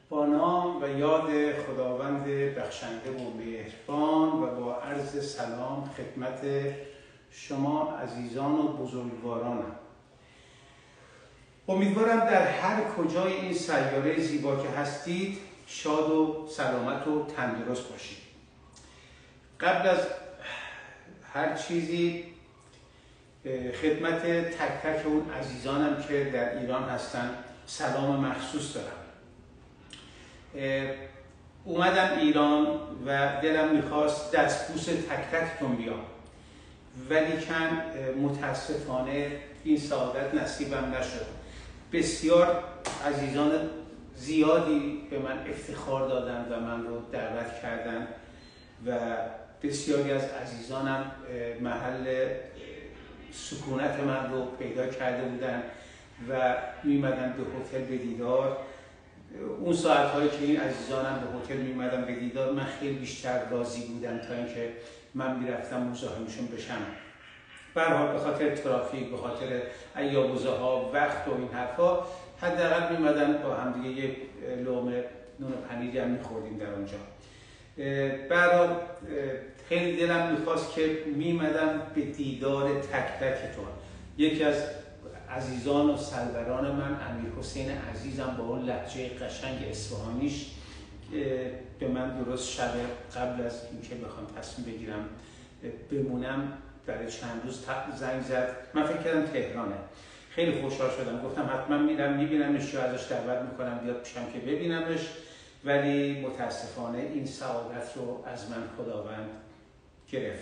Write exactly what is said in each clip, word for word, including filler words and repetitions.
با نام و یاد خداوند بخشنده و مهربان و با عرض سلام خدمت شما عزیزان و بزرگوارانم. امیدوارم در هر کجای این سیاره زیبا که هستید شاد و سلامت و تندرست باشید. قبل از هر چیزی خدمت تک تک اون عزیزانم که در ایران هستن سلام مخصوص دارم. اومدم ایران و دلم میخواست دستبوس تک تکتون بیام، ولیکن متاسفانه این سعادت نصیبم نشد. بسیار عزیزان زیادی به من افتخار دادن و من رو دعوت کردن و بسیاری از عزیزانم محل سکونت من رو پیدا کرده بودن و میمدن به هتل به دیدار. اون ساعتهایی که این عزیزانم به هتل میمدن به دیدار من خیلی بیشتر راضی بودم تا اینکه من میرفتم مزاحمشون بشم. به هر حال به خاطر ترافیک، به خاطر ایابوزه ها، وقت و این حرفا حداقل میمدن با هم دیگه یک لقمه نون و پنیر هم میخوردیم در اونجا. به هر حال خیلی دلم میخواست که میمدم به دیدار تک تکتون. یکی از عزیزان و سروران من امیر حسین عزیزم با اون لهجه قشنگ اصفهانیش به من درست شب قبل از اینکه بخوام تصمیم بگیرم بمونم برای چند روز زنگ زد. من فکر کردم تهرانه. خیلی خوشحال شدم، گفتم حتما میرم میبینمش یا ازش دعوت میکنم بیاد پیشم که ببینمش، ولی متاسفانه این سعادت رو از من خداوند گرفت.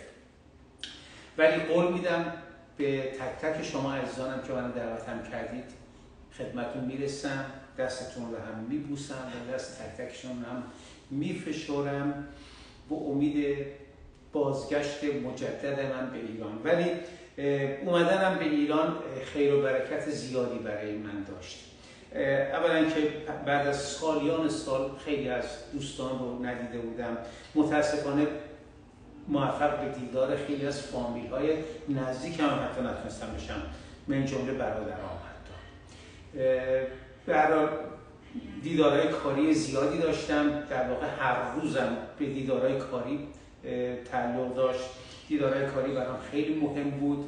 ولی قول میدم به تک تک شما عزیزانم که من دعوتم کردید خدمتون میرسم، دستتون رو هم میبوسم و دست تک تکشون هم میفشارم با امید بازگشت مجدد من به ایران. ولی اومدنم به ایران خیر و برکت زیادی برای من داشت. اولا که بعد از سالیان سال خیلی از دوستان رو ندیده بودم. متاسفانه موفق به دیدار خیلی از فامیل های نزدیک هم حتی نتونستم بشم، من جمله برادرام حتی. به هر حال دیدارهای کاری زیادی داشتم، در واقع هر روزم به دیدارهای کاری تعلق داشت. دیدارهای کاری برام خیلی مهم بود.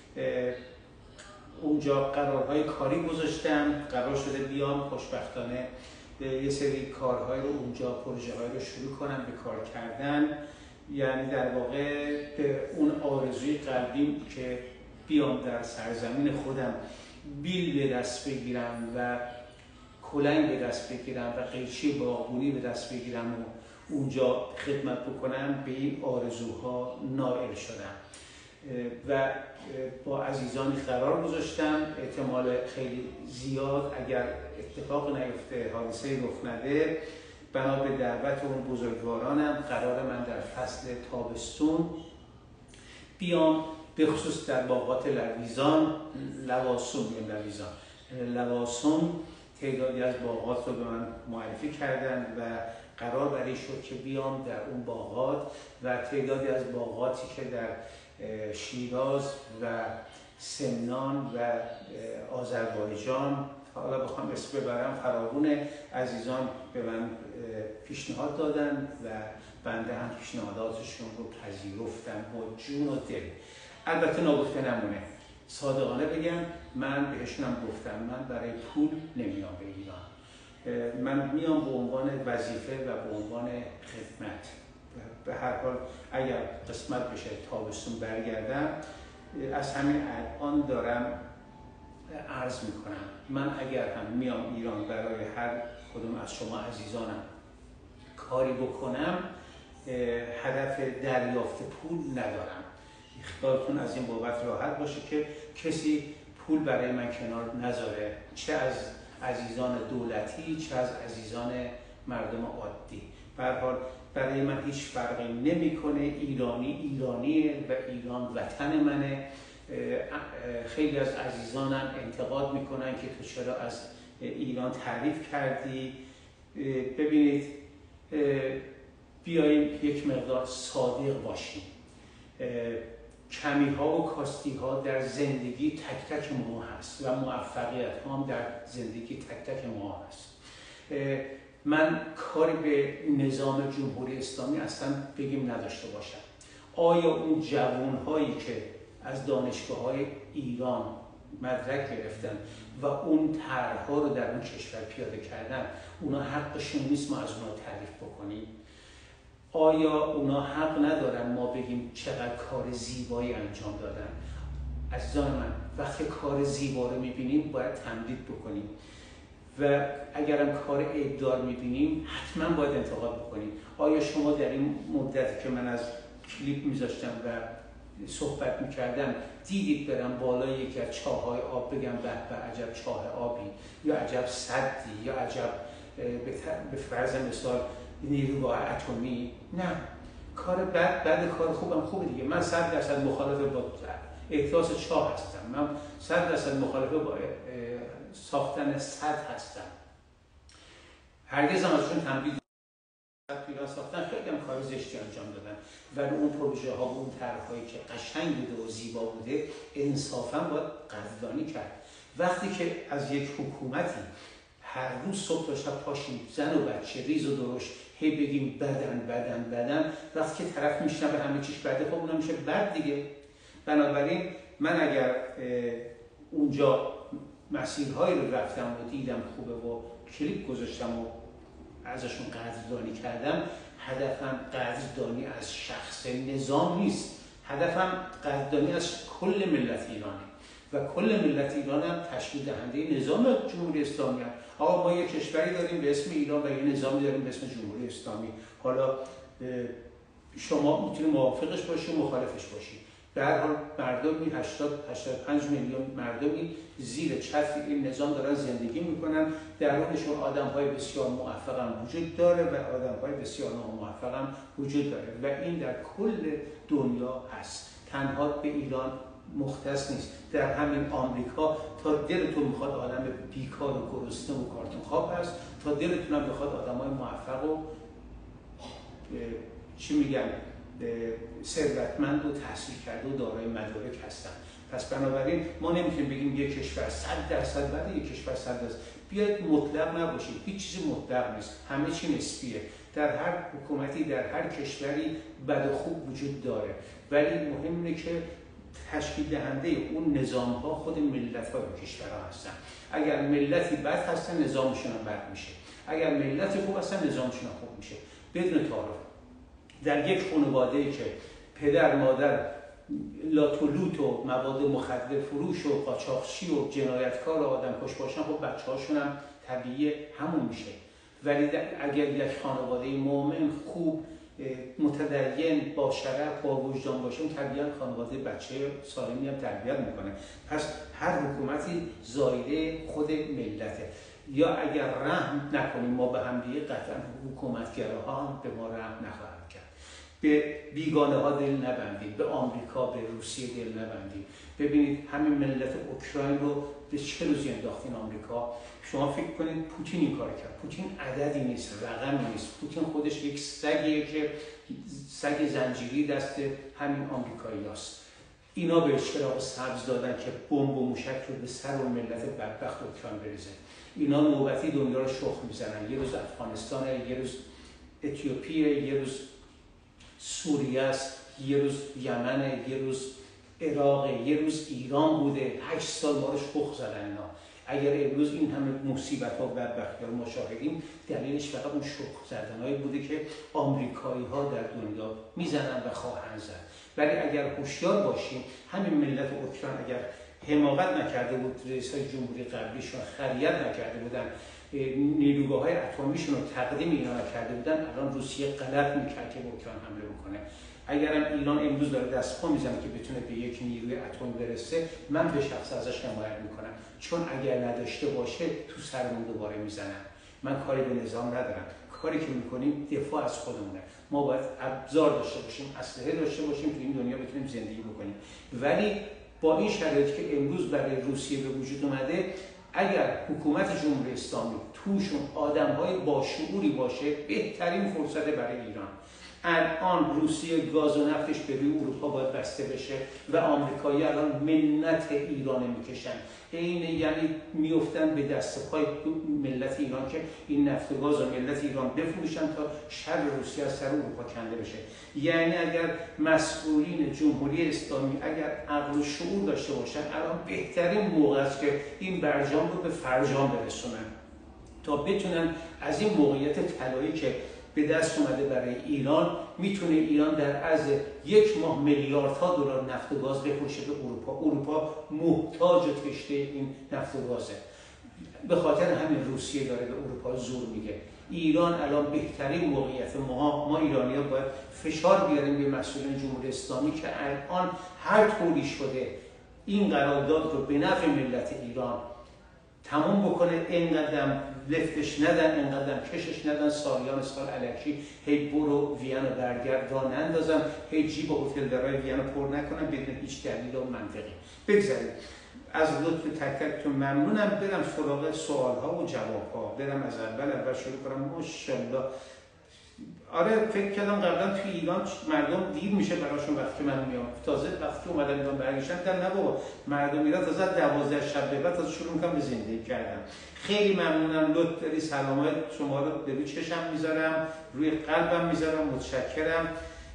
اونجا قرارهای کاری گذاشتم، قرار شده بیام خوشبختانه یه سری کارهای رو اونجا، پروژه های رو شروع کنم به کار کردن. یعنی در واقع به اون آرزوی قلبیم که بیام در سرزمین خودم بیل به دست بگیرم و کلنگ به دست بگیرم و قیچی باغبونی به دست بگیرم و اونجا خدمت بکنم، به این آرزوها نائل شدم و با عزیزانی قرار گذاشتم. احتمال خیلی زیاد اگر اتفاق نیفته، حادثه رخ نده، بنا به دعوت اون بزرگوارانم قرار من در فصل تابستون بیام، به خصوص در باغات لویزان، لواسون میگم لویزان، لواسون تعدادی از باغات رو به من معرفی کردن و قرار برای شد که بیام در اون باغات و تعدادی از باغاتی که در شیراز و سمنان و آذربایجان، حالا بخوام اسم ببرم فراوون عزیزان به من پیشنهاد دادن و بنده هم پیشنهاداتشون رو پذیرفتم با جون و دل. البته ناگفته نمونه، صادقانه بگم من بهشونم گفتم من برای پول نمیام به ایران. من میام به عنوان وظیفه و به عنوان خدمت. به هر حال اگر قسمت بشه تابستون برگردم، از همین الان دارم عرض میکنم من اگر هم میام ایران برای هر کدوم از شما عزیزانم کاری بکنم، هدف دریافت پول ندارم. خیالتون از این بابت راحت باشه که کسی پول برای من کنار نذاره، چه از عزیزان دولتی چه از عزیزان مردم عادی. به هر حال برای من هیچ فرقی نمیکنه. ایرانی ایرانیه و ایران وطن منه. خیلی از عزیزانم انتقاد میکنن که تو چرا از ایران تعریف کردی. ببینید، بیاییم یک مقدار صادق باشیم. کمی ها و کاستی ها در زندگی تک تک ما هست و موفقیت ها هم در زندگی تک تک ما هست. من کاری به نظام جمهوری اسلامی اصلا بگیم نداشته باشم. آیا اون جوانهایی که از دانشگاه‌های ایران مدرک گرفتن و اون طرح‌ها رو در اون کشور پیاده کردن، اونا حقشون نیست ما از اونا تعریف بکنیم؟ آیا اونا حق ندارن ما بگیم چقدر کار زیبایی انجام دادن؟ عزیزان من، وقتی کار زیبا رو می‌بینیم باید تمدید بکنیم و اگرم کار عیب‌دار می‌بینیم حتما باید انتقاد بکنیم. آیا شما در این مدتی که من از کلیپ می‌ذاشتم و صحبت می‌کردم دیدید برم بالای یکی از چاه‌های آب بگم به به عجب چاه آبی، یا عجب سدی، یا عجب به فرض مثال نیروگاه اتمی؟ نه. کار بد بد، کار خوبم خوبه دیگه. من صد درصد مخالف با احداث چاه هستم، من صد درصد مخالف با ساختن سد هستم. هرگز هم ازشون تمدید پیران ساختن خیلی هم کار زشتی انجام دادن، ولی اون پروژه ها و اون طرح‌هایی که قشنگ بوده و زیبا بوده انصافا باید قدردانی کرد. وقتی که از یک حکومتی هر روز صبح تا شب پاشیم زن و بچه ریز و درشت هی بگیم بدن بدن بدن، وقتی که طرف میشنه به همه چیش بده، خب اونم میشه بد دیگه. بنابراین من اگر اونجا مسیرهایی رو رفتم و دیدم خوبه و کلیپ گذاشتم و ازشون قدردانی کردم، هدفم قدردانی از شخص نظام نیست، هدفم قدردانی از کل ملت ایرانه و کل ملت ایران هم تشکیل دهنده نظام جمهوری اسلامی هم. آقا ما یک کشوری داریم به اسم ایران و یک نظامی داریم به اسم جمهوری اسلامی. حالا شما میتونید موافقش باشید، مخالفش باشید. به هر حال مردمی هشتاد هشتاد و پنج میلیون مردمی زیر چتر این نظام دارن زندگی میکنن. درونشون آدم‌های بسیار موفق هم وجود داره و آدم‌های بسیار ناموفق هم وجود داره و این در کل دنیا هست، تنها به ایران مختص نیست. در همین آمریکا تا دلتون میخواد آدم بیکار و گرسنه و کارتون خواب هست، تا دلتون هم بخواد آدمای موفق و چی میگن ثروتمند و تحصیل کرده و دارای مدارک هستن. پس بنابراین ما نمیتونیم بگیم یک کشور صد درصد بده، یک کشور صد درصد. بیاید مطلق نباشید، هیچ چیزی مطلق نیست، همه چی نسبیه. در هر حکومتی در هر کشوری بد و خوب وجود داره، ولی مهم اینه که تشکیل دهنده اون نظام ها خود ملت ها و کشورها هستن. اگر ملتی بد هستن نظامشون هم بد میشه، اگر ملتی خوب هستن نظامشون هم خوب میشه. بدون تعارف در یک خانواده‌ای که پدر مادر لاتولوت و مواد مخدر فروش و قاچاقچی و جنایتکار و آدمکش باشن، خب بچه‌هاشون هم طبیعی همون میشه. ولی اگر یک خانواده مؤمن خوب متدین با شرف با وجدان باشه، طبیعا خانواده بچه سالمی هم تربیت میکنه. پس هر حکومتی زایده خود ملته. یا اگر رحم نکنیم ما به هم دیگه، قطعا حکومتگراها هم به ما رحم نخواهند کرد. به بیگانه ها دل نبندید، به آمریکا به روسیه دل نبندید. ببینید همین ملت اوکراین رو به چه روزی انداختین آمریکا. شما فکر کنید پوتین این کار کرد. پوتین عددی نیست، رقمی نیست. پوتین خودش یک سگیه که سگ زنجیری دست همین آمریکایی‌هاست. اینا به چراغ سبز دادن که بمب و موشک رو به سر و ملت بدبخت اوکراین بریزه. اینا نوبتی دنیا رو شخم میزنن. یه روز افغانستان، یه روز اتیوپیه، یه روز سوریه است، یه روز یمن، یه روز عراق، یه روز ایران بوده. هشت سال ما رو شخم زدن اینا. اگر امروز این همه مصیبت ها و بدبختی ها رو مشاهدیم، دلیلش فقط اون شخم زدن‌هایی بوده که آمریکایی‌ها در دنیا میزنن و خواهند زد. ولی اگر هوشیار باشیم، همین ملت اوکراین اگر حماقت نکرده بود، رئیس‌های جمهوری قبلیشون خریت نکرده بودن، نیروگاه‌های اتمیشون رو تقدیم اینا کرده بودن، الان روسیه غلط می‌کرد که به اوکراین حمله بکنه. اگرم ایران امروز داره دست پا میزنه که بتونه به یک نیروی اتمی برسه، من به شخص ازش حمایت میکنم، چون اگر نداشته باشه تو سرمون دوباره میزنن. من کاری به نظام ندارم. کاری که میکنیم دفاع از خودمونه. ما باید ابزار داشته باشیم، اسلحه داشته باشیم، تو این دنیا بتونیم زندگی بکنیم. ولی با این شرایطی که امروز برای روسیه به وجود اومده، اگر حکومت جمهوری اسلامی توشون آدم‌های با شعوری باشه، بهترین فرصت برای ایران. الان روسیه گاز و نفتش به روی اروپا باید بسته بشه و آمریکایی الان منت ایران میکشن، این یعنی میافتن به دست پای ملت ایران که این نفت و گاز و ملت ایران بفروشن تا شر روسیه از سر اروپا کنده بشه. یعنی اگر مسئولین جمهوری اسلامی اگر عقل و شعور داشته باشن الان بهترین موقع است که این برجام رو به فرجام برسونن تا بتونن از این موقعیت طلایی که به دست اومده برای ایران، میتونه ایران در عرض یک ماه میلیاردها دلار نفت و گاز بفروشه به اروپا. اروپا محتاج و تشنه این نفت و گازه، به خاطر همین روسیه داره به اروپا زور میگه. ایران الان بهترین موقعیت، ما ما ایرانی‌ها باید فشار بیاریم به مسئولین جمهوری اسلامی که الان هر طوری شده این قرارداد رو به نفع ملت ایران تمام بکنه، اینقدر لفتش ندن، اینقدر کشش ندن، سالیان سال الکی هی برو وین و برگرد را نندازن، هی جیب هتل درای وین رو پر نکنن بدون هیچ دلیل و منطقی. بگذارید از لطف تک تکتون ممنونم. برم سراغ سوال ها و جواب ها، برم از اول اول شروع کنم. ماشاءالله. آره فکر کردم قبلا توی ایران مردم دیر میشه براشون وقتی من میام، تازه وقتی اومدم ایران برگشتم دیدم نه بابا مردم ایران تازه دوازده شب به بعد تازه شروع میکنم به زندگی کردن. خیلی ممنونم، لطف داری، سلامات شما رو به روی چشم میذارم، روی قلبم میذارم. متشکرم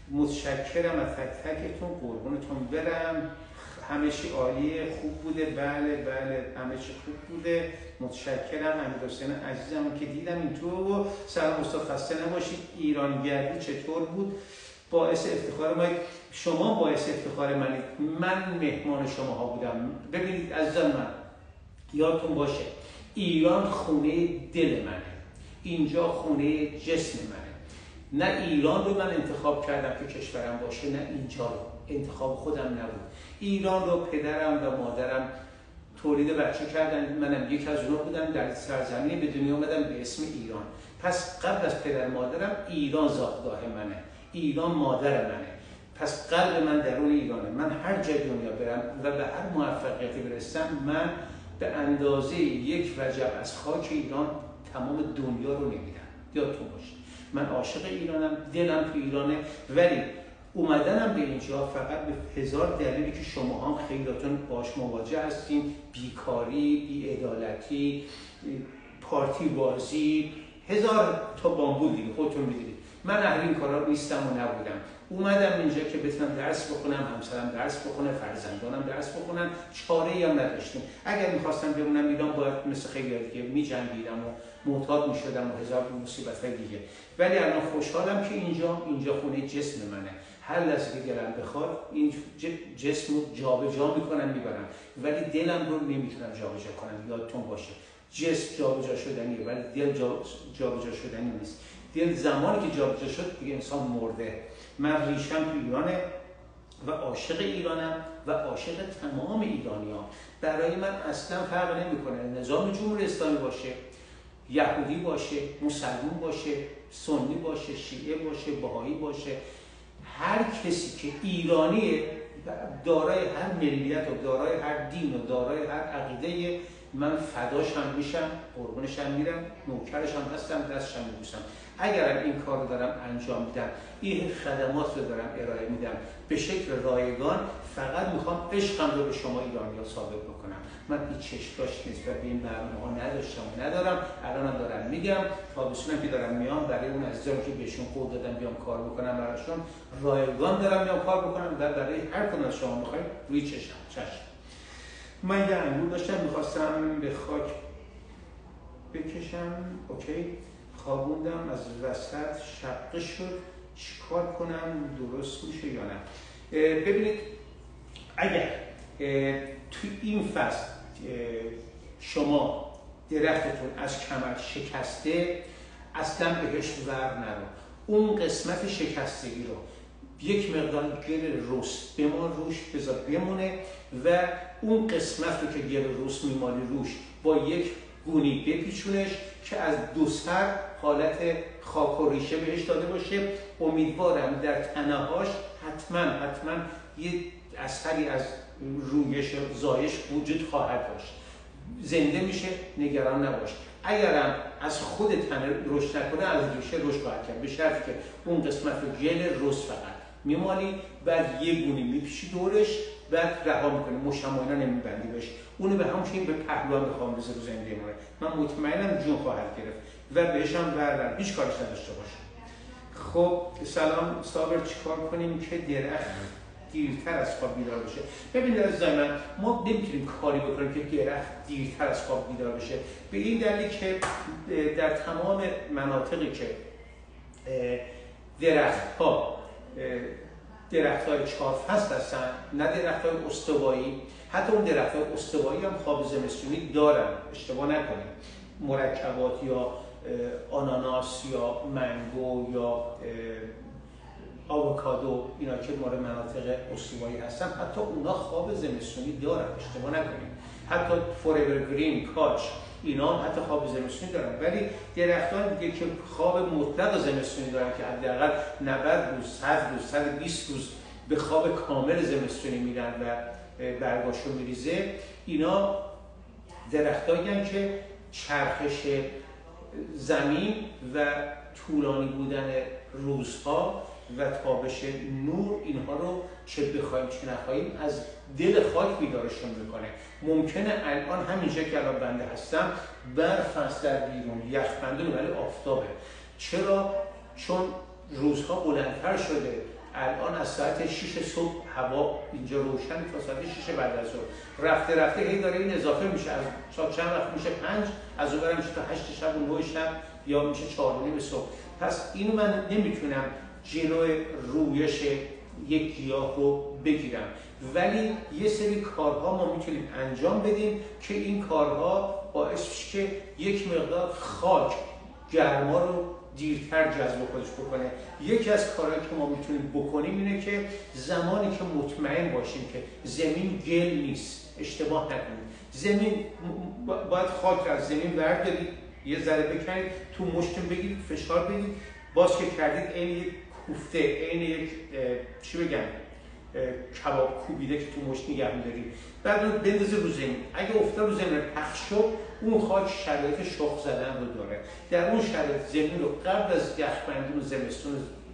متشکرم از تک تکتون، قربونتون برم. همه چی عالیه، خوب بوده، بله بله همه چی خوب بوده. متشکرم. امیرحسین عزیزم که دیدم این تو و سلام استاد، خسته نباشید. ایرانگردی چطور بود؟ باعث افتخار ما، شما باعث افتخار منید، من مهمان شما ها بودم. ببینید عزیزان من، یادتون باشه ایران خونه دل منه، اینجا خونه جسم منه. نه ایران رو من انتخاب کردم که کشورم باشه، نه اینجا رو، انتخاب خودم نبود. ایران رو پدرم و مادرم تولید بچه کردن، منم یک از اونها بودم. در سرزمینی به دنیا اومدم به اسم ایران. پس قبل از پدر مادرم ایران زادگاه منه، ایران مادر منه. پس قلب من درون ایرانه. من هر جای دنیا برم و به هر موفقیتی برسم، من به اندازه یک وجب از خاک ایران تمام دنیا رو نمیدم. یادتون باشه من عاشق ایرانم، دلم تو ایرانه، ولی اومدنم به اینجا فقط به هزار دلیلی که شما هم خیلیاتون باش مواجه هستین، بیکاری، بی‌عدالتی، پارتی بازی، هزار تا بامبول دیگه خودتون میدونید. من اهل این کارا نیستم و نبودم. اومدم اینجا که بتونم درس بخونم، همسرم درس بخونه، فرزندانم درس بخونن، چاره‌ای هم نداشتیم. اگر می‌خواستم بمونم ایران باید مثل خیلی دیگه می‌جنگیدم و معتاد می‌شدم و هزار مصیبت‌های دیگه. ولی الان خوشحالم که اینجا اینجا خونه جسم منه. هر لحظه که دلم بخواد این جسم رو جابجا می‌کنم میبرم، ولی دلم رو نمیتونم جابجا کنم. یادتون باشه جسم جابجا شدنیه ولی دل جابجا شدنی نیست. دل زمانی که جابجا شد دیگه انسان مرده. من ریشم تو ایرانه و عاشق ایرانم و عاشق تمام ایرانیان. برای من اصلا فرق نمیکنه نظام جمهوری اسلامی باشه، یهودی باشه، مسلمان باشه، سنی باشه، شیعه باشه، بهایی باشه. هر کسی که ایرانیه، دارای هر ملیت و دارای هر دین و دارای هر عقیده، من فداش هم میشم، قربونش هم میرم، نوکرش هم هستم، دستش هم میبوسم. اگرم این کار رو دارم انجام میدم، این خدمات رو دارم ارائه میدم به شکل رایگان، فقط میخوام عشقم رو به شما ایرانی‌ها ثابت بکنم. من هیچ چشماش نسبت به این برنامه‌ها نداشتم و ندارم، الانم دارم میگم. تابستونم که دارم میام برای اون عزیزانی که بهشون قول دادم بیام کار بکنم براشون، رایگان دارم میام کار بکنم و برای هر کدوم از شما میخواید روی چشم. چشم. من یه انگور داشتم میخواستم به خاک بکشم، اوکی، خوابوندم، از وسط شقه شد، چیکار کنم، درست میشه یا نه؟ ببینید اگر توی این فصل شما درختتون از کمر شکسته، اصلا بهش ور نرو. اون قسمت شکستگی رو یک مقدار گل رس بمان روش بذار بمونه و اون قسمت رو که گل رس میمالی روش با یک گونی بپیچونش که از دو سر حالت خاک و ریشه بهش داده باشه. امیدوارم در تنهاش حتما حتما یه اثری از رویش و زایش وجود خواهد داشت. زنده میشه، نگران نباش. اگرم از خود تنه رشد نکنه از ریشه رشد خواهد کرد، به شرطی که اون قسمت گل رز فقط میمالی، بعد یه گونی میپیشی دورش، بعد رها میکنی، مشتم اینا نمیبندی بهش، اونو به همون به پهلو هم بخوام بذار رو زنده میمونه. من مطمئنم جون خواهد گرفت و بهش هم بردن هیچ کارش نداشته باشه. خب سلام صابر، چیکار کنیم که درخت دیرتر از خواب بیدار بشه؟ ببینید عزیزای من، ما نمیتونیم کاری بکنیم که درخت دیرتر از خواب بیدار بشه، به این دلیل که در تمام مناطقی که درخت ها درخت های چهار فصل هستن، نه درخت های استوایی، حتی اون درخت های استوایی هم خواب زمستونی دارن، اشتباه نکنیم. مرکبات یا آناناس یا منگو یا آووکادو، اینا که مال مناطق استوایی هستن، حتی اونا خواب زمستونی دارن، اشتباه نکنیم. حتی فوراور گرین، کاج، اینا هم حتی خواب زمستونی دارن. ولی درختان دیگه که خواب مطلق زمستونی دارن که حداقل نود روز، صد روز، صد و بیست روز به خواب کامل زمستونی میرن و برگاشو میریزه، اینا درختایی که چرخش زمین و طولانی بودن روزها و تابش نور اینها رو چه بخوایم چه نخواهیم از دل خاک بیدارشون میکنه. ممکنه الان همینجا که الان بنده هستم برف است در بیرون، یخبندونه، ولی آفتابه. چرا؟ چون روزها بلندتر شده. الان از ساعت شش صبح هوا اینجا روشن تا ساعت شش بعد از ظهر، رفته رفته هی داره این اضافه میشه، از شب چند وقت میشه پنج، از اون میشه تا هشت شب و نه شب، یا میشه چهار و نیم صبح. پس اینو من نمیتونم جلوی رویش یک گیاه رو بگیرم، ولی یه سری کارها ما میتونیم انجام بدیم که این کارها باعث میشه که یک مقدار خاک گرما رو دیرتر جذب خودش بکنه. یکی از کارهایی که ما میتونیم بکنیم اینه که زمانی که مطمئن باشیم که زمین گل نیست، اشتباه نکنید، زمین باید خاک رو از زمین بردارید، یه ذره بکنید تو مشتتون بگیرید، فشار بدید، باز که کردید عین یک کوفته، عین یک چی بگم کباب کوبیده که تو مشت نگه می‌دارید، بعد اون بندازید رو زمین. اگه افتاد رو زمین پخش شد، اون خاک شرایط شخم زدن رو داره. در اون شرایط زمین رو قبل از یخبندی و زمستون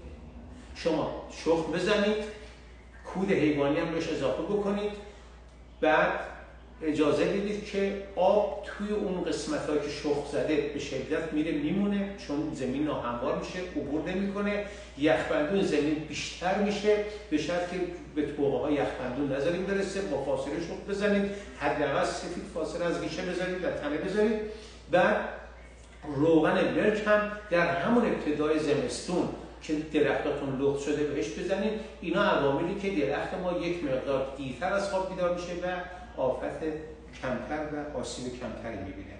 شما شخم بزنید، کود حیوانی هم بهش اضافه بکنید، بعد اجازه بدید که آب توی اون قسمت‌هایی که شخم زده به شدت میره میمونه، چون زمین ناهموار میشه، عبور نمی‌کنه، یخبندون زمین بیشتر میشه، به شرط که به توقه‌های یخبندون نذارید برسه، با فاصله شخم بزنید، حداقل سه فیت فاصله از ریشه بذارید، در تنه بذارید. بعد روغن ورک هم در همون ابتدای زمستون که درختاتون لخت شده بهش بزنید. اینا عواملی که درخت ما یک مقدار دیرتر از خواب بیدار میشه و آفت کمتر و آسیب کمتری میبینه.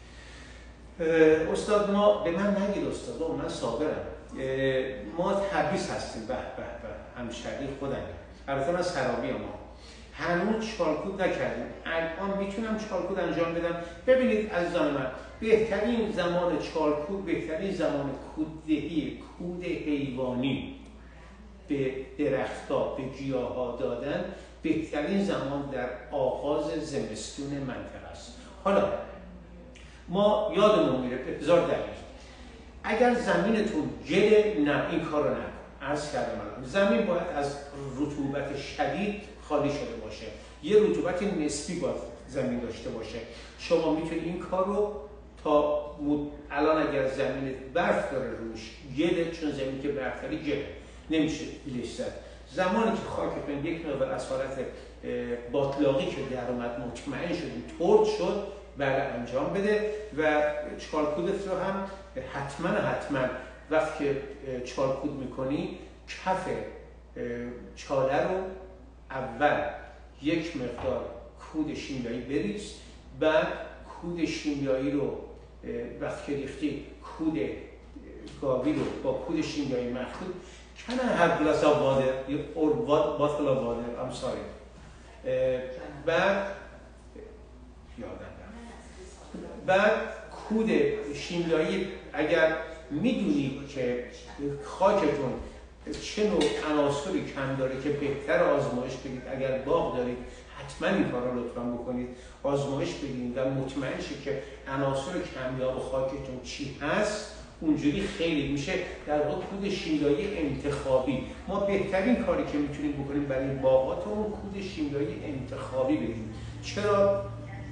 استاد ما به من نگید استاد، من صابرم، ما تبریز هستیم، به به به همشهری خودم، البته من سرابی ما هنوز چالکود نکردیم، الان میتونم چالکود انجام بدم. ببینید عزیزان من، بهترین زمان چالکود، بهترین زمان کوددهی، کود حیوانی به درخت‌ها، به گیاه‌ها دادن، بهترین زمان در آغاز زمستون منطقه است. حالا ما یادمون میره به هزار دلیل، اگر زمینتون گل، نه این کار رو نکن. عرض کردم الان زمین باید از رطوبت شدید خالی شده باشه، یه رطوبت نسبی باید زمین داشته باشه. شما میتونید این کار رو تا مد... الان اگر زمین برف داره روش گله، چون زمین که برف داره گله نمیشه بیلش زد. زمانی که خاکتون یک مقدار از حالت باطلاقی که در اومد مطمئن شدید ترد شد، بله انجام بده. و چالکودت رو هم حتما حتما وقتی که چالکود میکنی کف چاله رو اول یک مقدار کود شیمیایی بریز، بعد کود شیمیایی رو وقتی که ریختی کود گاوی رو با کود شیمیایی مخلوط Can I have glass of water or bottle of water? I'm sorry. بعد یادم بعد کود شیمیایی اگر میدونید که خاکتون چه نوع عناصری کم داره که بهتر آزمایش بدید، اگر باغ دارید حتما این کارا رو لطفا بکنید، آزمایش بدین و مطمئن شید که عناصر کمیاب خاکتون چی هست. اونجوری خیلی میشه در واقع کود شیمیایی انتخابی. ما بهترین کاری که میتونیم بکنیم برای باغاتمون کود شیمیایی انتخابی بدیم. چرا؟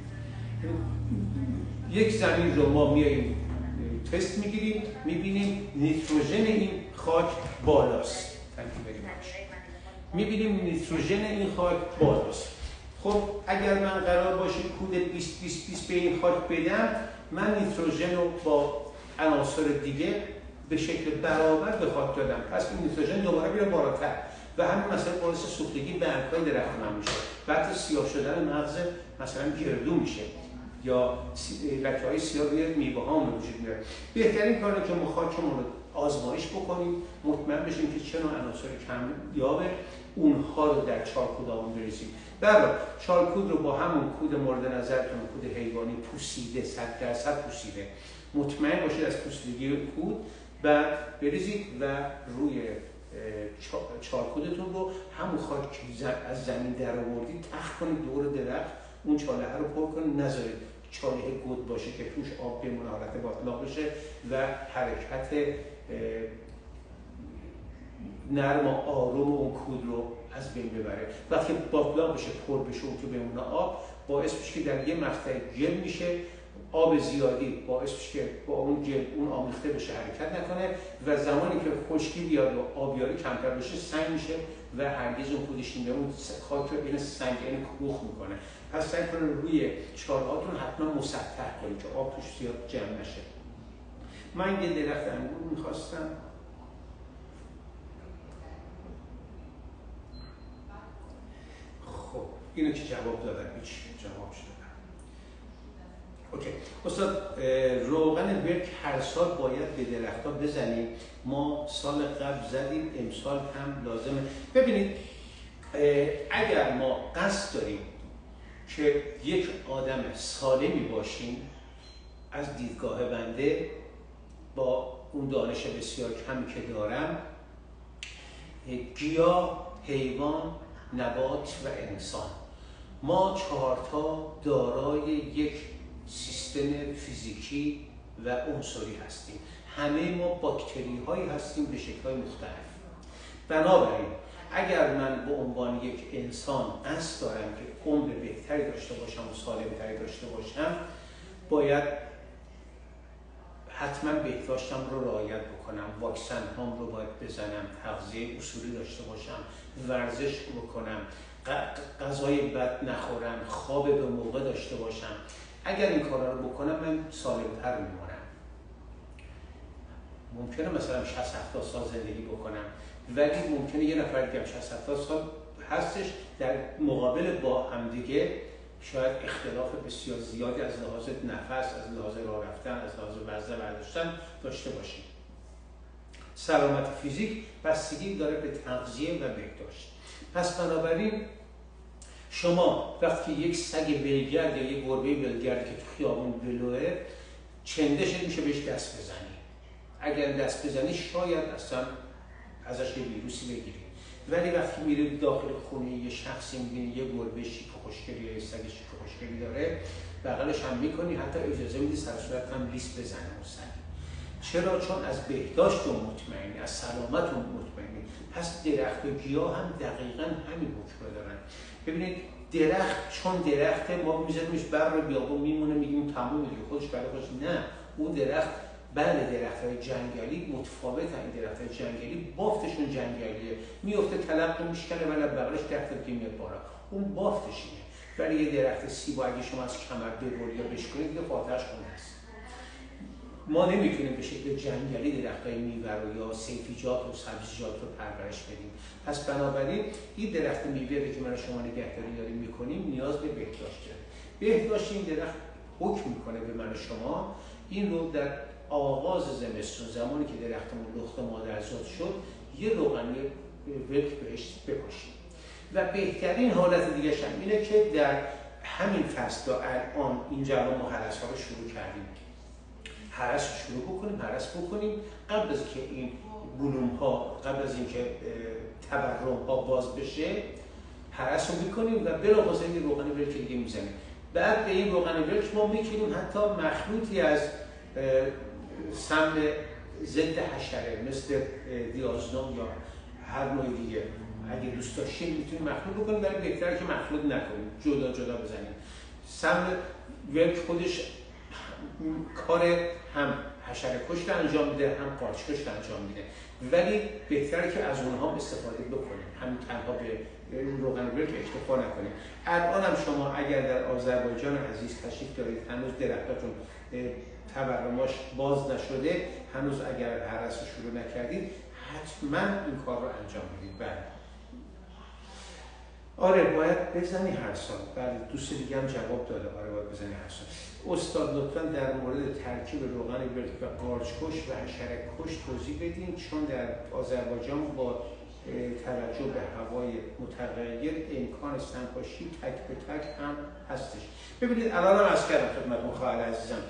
یک زمین رو ما میاییم تست میگیریم، میبینیم نیتروژن این خاک بالاست، میبینیم نیتروژن این خاک بالاست. خب اگر من قرار باشه کود بیست بیست بیست به این خاک بدم، من نیتروژن رو با عناصر دیگه به شکل برابر به خاک دادم، پس این نیتروژن دوباره میره بالاتر و همین مثلا باعث سوختگی برگ‌های درخت من میشه، بعد سیاه شدن مغز مثلا گردو میشه یا لکه‌های سیاه روی میوه‌ها به وجود میاد. بهترین کاره که ما خاکمون رو آزمایش بکنیم، مطمئن بشیم که چه نوع عناصر کمیابه، اونها رو در چالکودامون بریزیم. در چالکود رو با همون کود مورد نظرتون، کود حیوانی پوسیده، صد درصد پوسیده، مطمئن باشید از پوسیدگی کود و بریزید و روی چالکودتون رو همون خاک که از زمین در آوردید تخت کنید دور درخت، اون چاله رو پر کنید، نذارید چاله گود باشه که توش آب بمونه، حالت باطلاق بشه و حرکت نرم و آروم اون کود رو از بین ببره. وقتی باطلاق بشه، پر بشه اون تو بمونه آب، باعث میشه که در یه مقطع جل میشه، آب زیادی باعث میشه که با اون جل اون آمیخته بشه، حرکت نکنه و زمانی که خشکی بیاد و آبیاری کمتر بشه سنگ میشه و هرگز اون کود شیمیایی اون خاک رو این سنگ این کوخ میکنه. پس سعی کنید روی چالهاتون حتما مسطح کنید که آب توش زیاد جمع نشه. من یه درخت انگور میخواستم، خب اینو که جواب دادم، هیچ جواب شده. اوکی استاد، روغن ورک هر سال باید به درخت‌ها بزنیم، ما سال قبل زدیم، امسال هم لازمه. ببینید اگر ما قصد داریم که یک آدم سالمی باشیم، از دیدگاه بنده با اون دانش بسیار کمی که دارم، گیاه، حیوان، نبات و انسان، ما چهارتا دارای یک سیستم فیزیکی و عنصری هستیم. همه ما باکتری هایی هستیم به شکل های مختلف. بنابراین اگر من به عنوان یک انسان قصد دارم که عمر بهتری داشته باشم و سالمتری داشته باشم، باید حتما بهداشتم رو رعایت بکنم، واکسن هام رو باید بزنم، تغذیه اصولی داشته باشم، ورزش بکنم، غذای بد نخورم، خواب به موقع داشته باشم. اگر این کارا رو بکنم من سالمتر میمونم. ممکنه مثلا شصت هفتاد سال زندگی بکنم، ولی ممکنه یه نفر دیگه شصت هفتاد سال هستش، در مقابل با همدیگه شاید اختلاف بسیار زیادی از لحاظ نفس، از لحاظ راه رفتن، از لحاظ وزن برداشتن داشته باشیم. سلامت فیزیک بستگی داره به تغذیه و بهداشت. پس بنابراین شما وقتی یک سگ ولگرد یا یک گربه ولگرد که تو خیابون ولوه چندش میشه بهش دست بزنی، اگر دست بزنی شاید اصلا ازش یه ویروسی بگیری، ولی وقتی میره داخل خونه یه شخصی میبینی یه گربه شیک و خوشگلی یا یه سگ شیک و خوشگلی داره، بغلش هم میکنی، حتی اجازه میدی سر صورت هم لیس بزنه اون سگ. چرا؟ چون از بهداشت اون مطمئنی، از سلامت اون مطمئنی. پس درخت و گیاه هم دقیقاً همین حکم دارن. ببینید درخت چون درخت ما میذاریمش بر بیابون میمونه، میگیم تموم دیگه خودش برای خودش، نه، اون درخت بله درخت‌های جنگلی متفاوتن. این درخت‌های جنگلی بافتشون جنگلیه، میفته تلق میشکنه ولی بغلش درخت دیگه میاد بالا، اون بافتش اینه. ولی یه درخت سیب اگه شما از کمر ببری یا بشکنید دیگه فاتحش خونه است. ما نمیتونیم به شکل جنگلی درخت‌های میوه رو یا سیفیجات و سبزیجات رو پرورش بدیم. پس بنابراین این درخت میوه که من شما نگهداری داریم میکنیم نیاز به بهداشت داره. بهداشت این درخت حکم میکنه به من شما این رو در آغاز زمستون، زمانی که درختمون لخت مادرزاد شد، یه روغنی ورک بهش بپاشیم. و بهترین حالت دیگه هم اینه که در همین فصل تا الان اینجا ما هرس ها رو شروع کردیم، هرس رو شروع بکنیم، هرس بکنیم قبل از که این بلوم ها، قبل از اینکه تورم ها باز بشه، هرس رو میکنیم و بلافاصله این روغن ولک دیگه میزنیم. بعد به این روغن ولک ما میتونیم حتی مخلوطی از سم ضد حشره مثل دیازنام یا هر نوع دیگه اگه دوست داشتین میتونیم مخلوط بکنیم، ولی بهتره که مخلوط نکنیم، جدا جدا بزنیم. سم ولک خودش کار هم حشره کشت انجام میده هم قارچ کشت انجام میده، ولی بهتره که از اونها استفاده بکنیم، هم تنها به روغن ولک اکتفا نکنیم. الان هم شما اگر در آذربایجان عزیز تشریف دارید، هنوز درختاتون تورماش باز نشده، هنوز اگر هرس شروع نکردید، حتما این کار رو انجام بدید. بله آره باید بزنی هر سال. بله دوست دیگه هم جواب داده آره باید بزنی هر سال. استاد لطفا در مورد ترکیب روغن ولک و قارچ کش و حشره کش توضیح بدین، چون در آذربایجان با توجه به هوای متغیر امکان سمپاشی تک به تک هم هستش. ببینید الان هم از کردم خدمتتون خواهر عزیزم،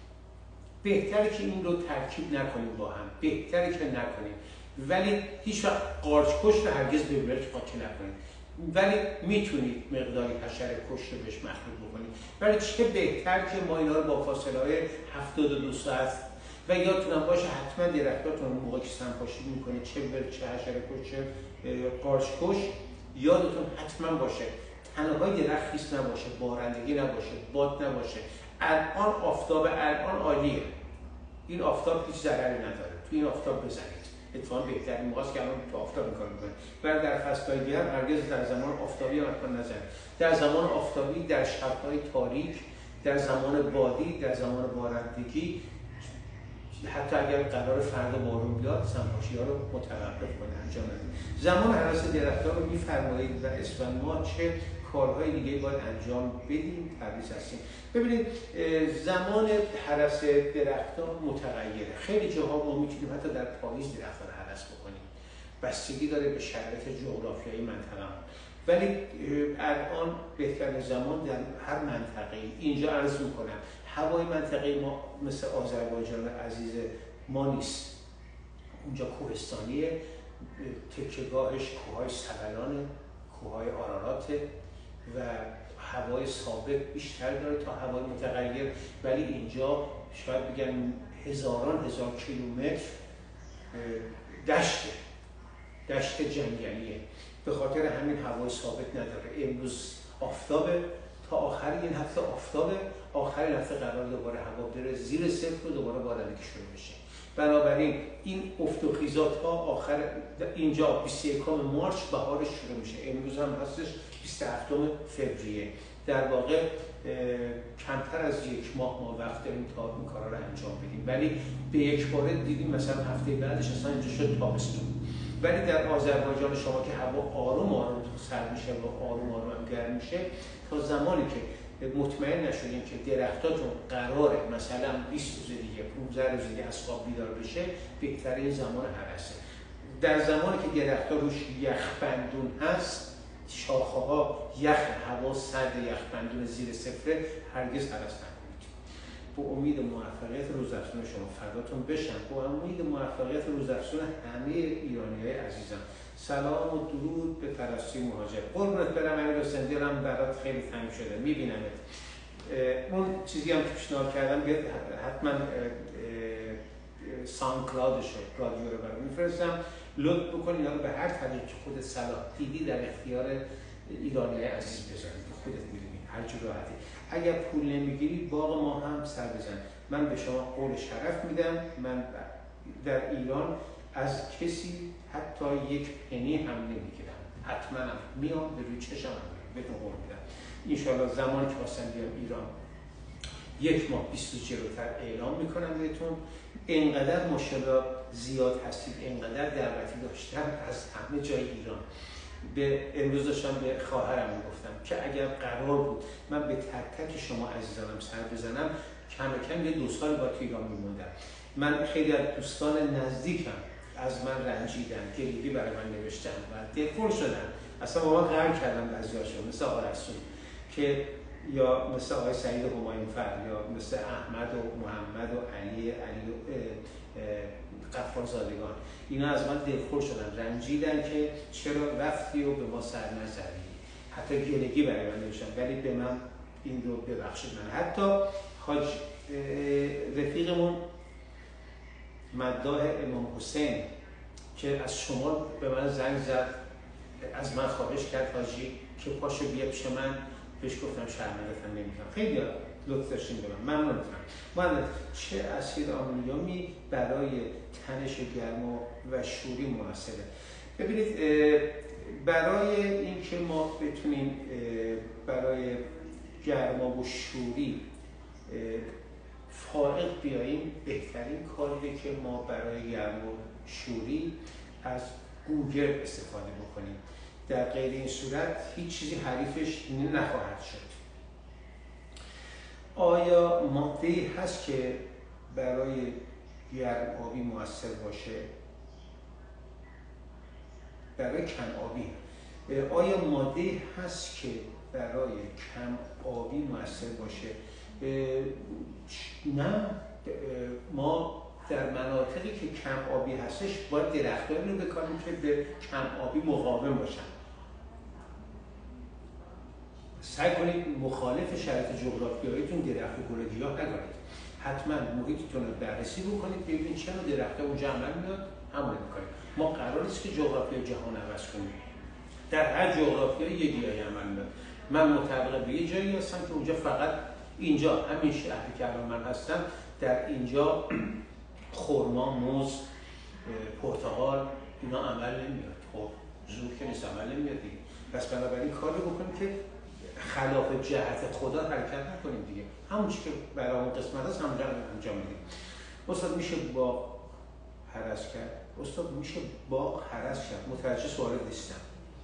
بهتره که این رو ترکیب نکنیم با هم، بهتره که نکنیم، ولی هیچ وقت قارچ کش و هرگز به ولک قاطی نکنید، ولی میتونید مقداری حشره کش رو بهش مخلوط بکنید. ولی چه بهتر که ما اینا رو با فاصله های هفتاد و دو ساعت و یادتونم باشه حتما درختاتون رو موقعی که سمپاشی میکنید، چه ولک چه حشره کش چه قارچ کش، یادتون حتما باشه تنهای درخت خیس نباشه، بارندگی نباشه، باد نباشه. الان آفتاب الان عالیه، این آفتاب هیچ ضرری نداره، تو این آفتاب بزنید، اتفاقا بهترین موقع است که الان تو آفتاب این کار میکنید. ولی در فصل‌های گرم هرگز در زمان آفتابی هم حتما نزنید. در زمان آفتابی، در شب‌های تاریک، در زمان بادی، در زمان بارندگی، حتی اگر قرار فردا بارون بیاد، سمپاشی‌ها رو متوقف کنید، انجام ندید. زمان هرس درخت‌ها رو می‌فرمایید و اسفند ماه چه کارهای دیگه باید انجام بدیم، تبریز هستیم. ببینید زمان هرس درخت‌ها متغیره. خیلی جاها ما میتونیم حتی در پاییز درخت‌ها رو هرس بکنیم، بستگی داره به شرایط جغرافیایی منطقه. ولی الان بهترین زمان در هر منطقه، اینجا عرض میکنم هوای منطقه ما مثل آذربایجان عزیز ما نیست، اونجا کوهستانیه، تکیه‌گاهش کوههای سبلانه، کوههای آراراته و هوای ثابت بیشتر داره تا هوای متغیر. ولی اینجا شاید بگم هزاران هزار کیلومتر دشته، دشت جنگلیه، به خاطر همین هوای ثابت نداره. امروز آفتابه، تا آخر این هفته آفتابه، آخر این هفته قرار دوباره هوا بره زیر صفر و دوباره بارندگی شروع بشه. بنابراین این افت و خیزات ها آخر اینجا بیست و یکم مارس بهارش شروع میشه، امروز هم هستش بیست و هفتم فوریه. در واقع کمتر از یک ماه ما وقت داریم تا این کارا رو انجام بدیم، ولی به یک باره دیدیم مثلا هفته بعدش اصلا اینجا شد تابستون. ولی در آذربایجان شما که هوا آروم آروم سرد میشه و آروم آروم هم گرم میشه، تا زمانی که مطمئن نشدیم که درختاتون قراره مثلا بیست روز دیگه، پانزده روز دیگه از خواب بیدار بشه، بهترین زمان هرسه. در زمانی که درخت‌ها روش یخبندون هست، شاخه‌ها یخ، هوا سرد، یخبندون زیر صفر، هرگز هرس نکنید. با امید موفقیت روزافزون شما، فداتون بشم. با امید موفقیت روزافزون همه ایرانی‌های عزیزم. سلام و درود به پرستی مهاجر. قربونت برم امیر حسین، دلم برات خیلی تنگ شده، میبینمت. اون چیزی هم که پیشنهاد کردم بیاد حتما ساوند کلاودش رو، رادیو رو برام میفرستم، لطف بکن اینا رو به هر طریقی که خودت صلاح دیدی در اختیار ایرانیای عزیز بذارید، خودت میدونی هر جور راحتی. اگر پول نمیگیری باغ ما هم سر بزن، من به شما قول شرف میدم، من در ایران از کسی حتی یک پنی هم نمیگیرم، حتما هم میام به روی چشم هم بهتون قول میدم. انشاءالله زمانی که خواستم بیام ایران یک ماه بیست روز جلوتر اعلام میکنم بهتون. اینقدر مشکلات زیاد هستید، اینقدر دعوتی داشتم از همه جای ایران. به امروز داشتم به خواهرم میگفتم که اگر قرار بود من به تک تک شما عزیزانم سر بزنم، کم کم یه دو سال با تو ایران میموندم. من خیلی از دوستان نزدیکم از من رنجیدن، گریگی برای من نوشتن و دلخور شدن، اصلا با من قهر کردن بعضی‌هاشون، مثل آقای رسول که یا مثل آقای سعید همایونفر یا مثل احمد و محمد و علی علی و غفارزادگان، اینا از من دلخور شدن، رنجیدن که چرا رفتی و به ما سر نزدی. حتی گلگی برای من نوشتن، ولی به من این رو ببخشید. من حتی حاج رفیقمون مداح امام حسین که از شما به من زنگ زد، از من خواهش کرد حاجی که پاشو بیا پیش من، بهش گفتم شرمندتم نمی‌کنم. خیلی لطف داشتین به من، ممنونتم. من چه اسید آمونیومی برای تنش گرما و شوری مناسبه. ببینید برای اینکه ما بتونیم برای گرما و شوری فائق بیاییم، بهترین کاریه که ما برای گرما و شوری از گوگل استفاده بکنیم. در غیر این صورت هیچ چیزی حریفش نخواهد شد. آیا ماده‌ای هست که برای گرم‌آبی مؤثر باشه؟ برای کم آبی آیا ماده‌ای هست که برای کم آبی مؤثر باشه؟ نه، ما در مناطقی که کم آبی هستش باید درختانی رو بکاریم که به کم آبی مقاوم باشن. سعی کنید مخالف شرایط جغرافیاییتون درخت و گل گیاه نگارید. حتما محیطتون رو بررسی بکنید ببینید چه نوع درخت‌ها اونجا عمل میاد، همون می‌کنید. ما قرار نیست که جغرافیای جهان عوض کنیم. در هر جغرافیایی یه گیاهی عمل میاد. من مطابق به یه جایی هستم که اونجا فقط اینجا همین شهری که الان من هستم در اینجا خرما، موز، پرتقال اینا عمل نمیاد. خب زور که نیست عمل نمیاد دیگه. پس بنابراین کاری بکنیم که خلاف جهت خدا حرکت نکنیم دیگه. همون چیزی که برای اون قسمت هست همونجا انجام میدیم. استاد میشه باغ هرس کرد؟ استاد میشه باغ هرس کرد؟ متوجه سوال نیستم.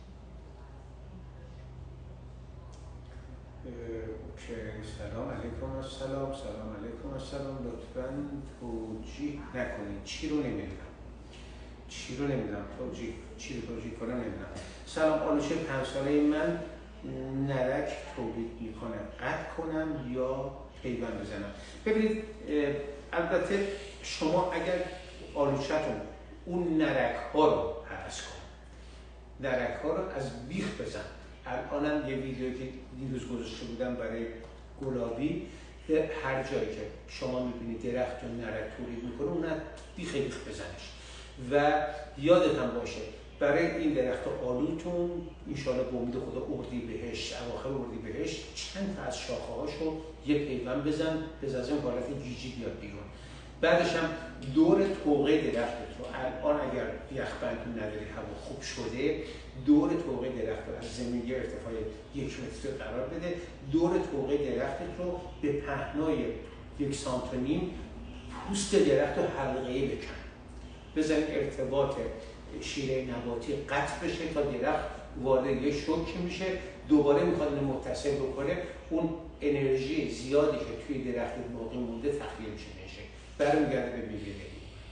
اوکی، سلام علیکم السلام، سلام علیکم السلام. لطفاً توجیه نکنید. چی رو نمیدونم؟ چی رو نمیدونم؟ توجیه، چی رو توجیه کنم نمیدونم. سلام، آلوشه پنج ساله من نرک تولید میکنه، قطع کنم یا پیوند بزنم؟ ببینید البته شما اگر آلوچه‌تون اون نرک ها رو هرس کن، نرک ها رو از بیخ بزن. الانم یه ویدیویی که دیروز گذاشته بودم برای گلابی، هر جایی که شما میبینید درخت و نرک تولید میکنه اون بیخ بیخ بزنش. و یادت هم باشه برای این درخت آلوتون انشالله به امید خدا اردیبهشت، اواخر اردیبهشت چند تا از شاخه هاشو یه پیوند بزن، بزن از این حالت جیجی بیاد بیرون. بعدش هم دور توقه درخت رو الان اگر یخبندی نداری، هوا خوب شده، دور توقه درخت رو از زمین یه ارتفاع یک متر قرار بده. دور توقه درخت رو به پهنای یک سانت و نیم پوست درخت رو حلقه‌ای بکن. بزن ارتباط شیره نباتی قطع بشه تا درخت وارد یه شوک میشه، دوباره میخواد اینو متصل بکنه، اون انرژی زیادی که توی درخت باقی مونده تخلیه میشه میشه برمیگرده به میوه‌دهی.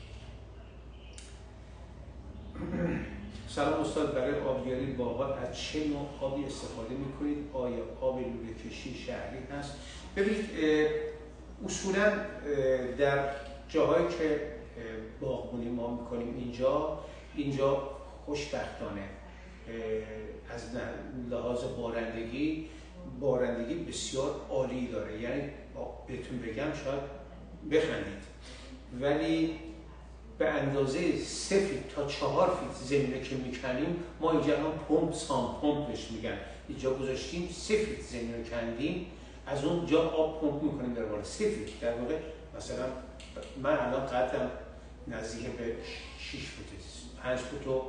سلام استاد، برای آبیاری باغات از چه نوع آبی استفاده میکنید؟ آیا آب لوله کشی شهری هست؟ ببینید اصولا در جاهایی که باغبونی ما میکنیم اینجا اینجا خوشبختانه از لحاظ بارندگی بارندگی بسیار عالی داره. یعنی بهتون بگم شاید بخندید ولی به اندازه سه فیت تا چهار فیت زمینه که میکنیم ما اینجا الان پمپ سام پمپش میگن، اینجا گذاشتیم سه فیت زمینه کندیم، از اون جا آب پمپ میکنیم در بالا سه فیت. در واقع مثلا من الان قدم نزدیک به شش فوت، پنج فوت و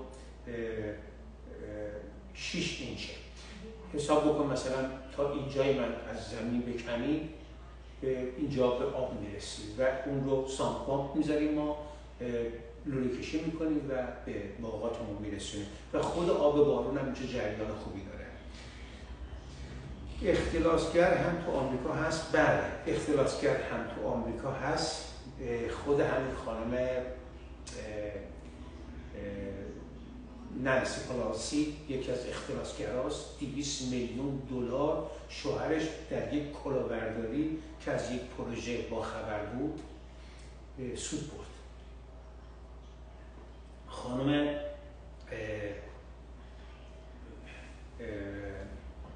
شش اینچه. حساب بکن مثلا تا اینجای من از زمین بکنیم به اینجا به آب میرسیم و اون رو سام پمپ میذاریم، ما لوله کشی میکنیم و به باغاتمون میرسونیم و خود آب بارون هم اینجا جریان خوبی داره. اختلاسگر هم تو آمریکا هست؟ بله، اختلاسگر هم تو آمریکا هست. خود همین خانم نانسی پلاسی یکی از اختلاسگراست. دویست میلیون دلار شوهرش در یک کلاهبرداری که از یک پروژه با خبر بود سود برد. خانم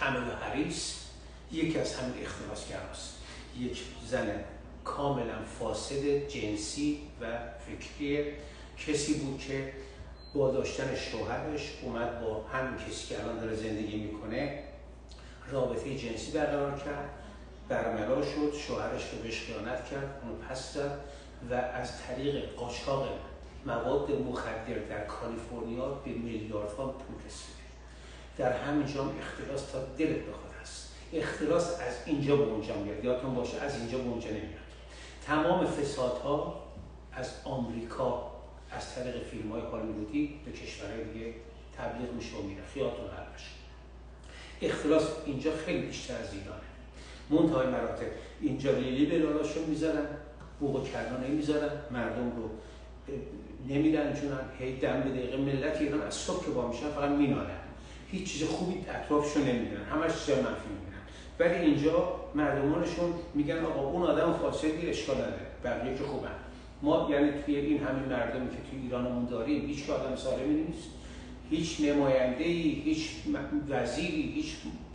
کاملا هریس یکی از همین اختلاسگراست. یک زن کاملا فاسد جنسی و فکری، کسی بود که با داشتن شوهرش اومد با همین کسی که الان داره زندگی میکنه رابطه جنسی برقرار کرد، برملا شد، شوهرش رو بهش خیانت کرد، اونو پس زد و از طریق قاچاق مواد مخدر در کالیفرنیا به میلیاردها پول رسید. در همینجا هم اختلاس تا دلت بخواد هست. اختلاس از اینجا به اونجا میاد، یادتون باشه از اینجا به اونجا نمیاد. تمام فسادها از آمریکا از طریق فیلم‌های هالیوودی به کشورهای دیگه تبلیغ میشه و میره، خیالتون راحت باشه. اختلاس اینجا خیلی بیشتر از ایرانه. منتهای مراتب اینجا لیبرالاشو میذارن، بوق و کرنا نمیذارن، مردم رو نمیرنجونن، هی دم به دقیقه. ملت ایران از صبح که با میشن فقط مینالن، هیچ چیز خوبی اطرافشون نمیدونن، همش چیز منفی میبینن. ولی اینجا مردمانشون میگن آقا اون آدم فاسدی اشکال نداره، بقیه که خوبن. ما یعنی توی این همین مردمی که توی ایرانمون داریم هیچ که آدم سالمی نیست، هیچ نماینده‌ای، هیچ وزیری، هیچ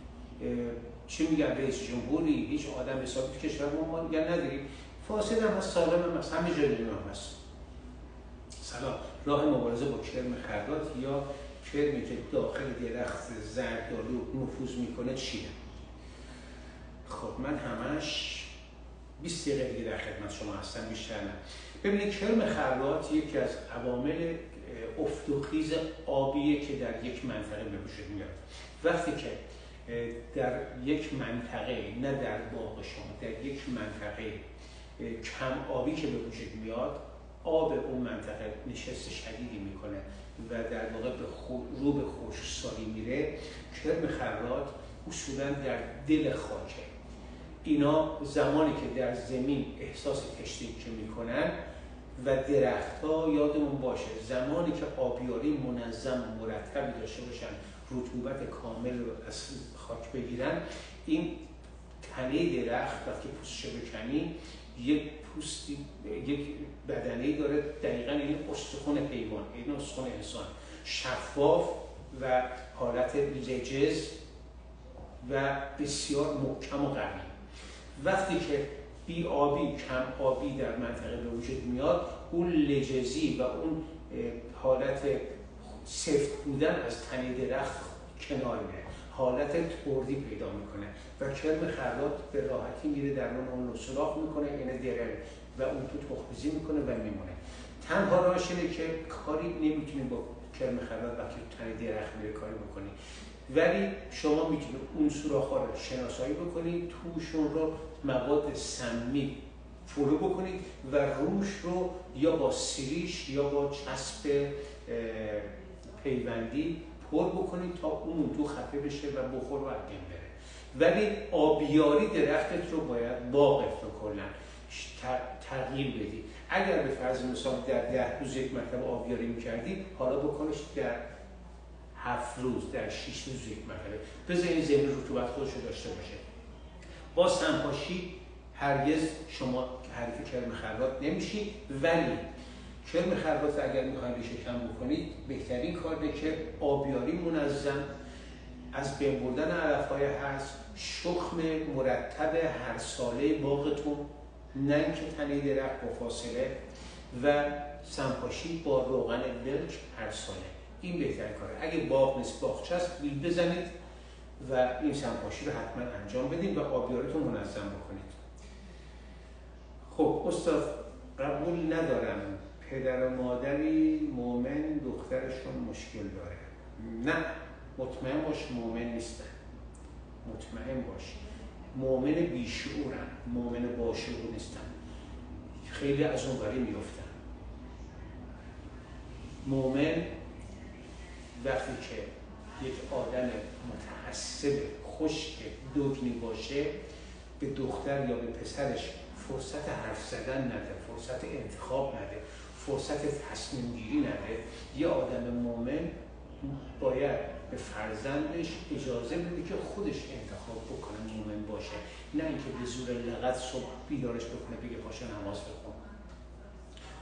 چی میگن رئیس جمهوری، هیچ آدم حسابی تو کشورمون ما میگن نداریم. فاسد هم هست، سالم هم هست، همه جای دنیا هم هست. سلام. راه مبارزه با کرم خرداد یا کرمی که داخل درخت زردآلو نفوذ میکنه چیه؟ خب من همش بیست دقیقه دیگه در خدمت شما هستم، بیشتر نه. ببینید کرم خرداد یکی از عوامل افت و خیز آبیه که در یک منطقه به وجود میاد. وقتی که در یک منطقه، نه در باغ شما، در یک منطقه کم آبی که به وجود میاد، آب اون منطقه نشست شدیدی میکنه و در واقع به رو به خشکسالی میره. کرم خرداد اصولا در دل خاکه. اینا زمانی که در زمین احساس تشنگی که میکنن و درختها، یادمون باشه زمانی که آبیاری منظم و مرتبی داشته باشن، رطوبت کامل رو از خاک بگیرن، این تنه درخت وقتی پوستش بکنی یک پوستی، یک بدنه‌ای داره، دقیقاً این استخوان حیوان، این استخوان انسان، شفاف و حالت لجز و بسیار محکم و قوی. وقتی که بی آبی، کم آبی در منطقه به وجود میاد، اون لجزی و اون حالت سفت بودن از تنه درخت کنار میره، حالت تردی پیدا میکنه و کرم خرداد به راحتی میره درون اون رو سوراخ میکنه، یعنی دره و اون تو تخم‌ریزی میکنه و میمونه. تنها راهش اینه که کاری نمیتونی با کرم خرداد وقتی تنه درخت میره کاری بکنی، ولی شما میتونید اون سوراخ‌ها رو شناسایی بکنید، توشون رو مواد سمی فرو بکنید و روش رو یا با سیریش یا با چسب پیوندی پر بکنید تا اون تو خفه بشه و بخور و عقیم بره. ولی آبیاری درختت رو باید باغت رو کلا تغییر بدی. اگر به فرض مثال در ده روز یک مرتبه آبیاری میکردی، حالا بکنش در هفت روز، در شش روز یک مرتبه. بذار این زمین رطوبت خودش رو داشته باشه. با سمپاشی هرگز شما حریف کرم خرداد نمیشید، ولی کرم خرداد اگر میخواید ریشه کم بکنید، بهترین کار اینه که آبیاری منظم، از بین بردن علف‌های هست، شخم مرتب هر ساله باغتون، ننگ تنه درخت با فاصله و سمپاشی با روغن ولچ هر ساله. این بهترین کاره. اگه باغ نیست، باغچه است، بیل بزنید و این سمپاشی رو حتما انجام بدید و آبیاریتون منظم بکنید. خب استاد، قبول ندارم پدر و مادری مؤمن دخترشون مشکل داره. نه، مطمئن باش مؤمن نیستن. مطمئن باش مؤمن بیشعورن، مؤمن باشعور نیستن. خیلی از اون وری میفتن. مؤمن وقتی که یک آدم متعصب خشک دگنی باشه، به دختر یا به پسرش فرصت حرف زدن نده، فرصت انتخاب نده، فرصت تصمیم گیری نده. یه آدم مؤمن باید به فرزندش اجازه بده که خودش انتخاب بکنه، مؤمن باشه، نه اینکه به زور لغت صبح بیدارش بکنه بگه پاشو نماز بخون.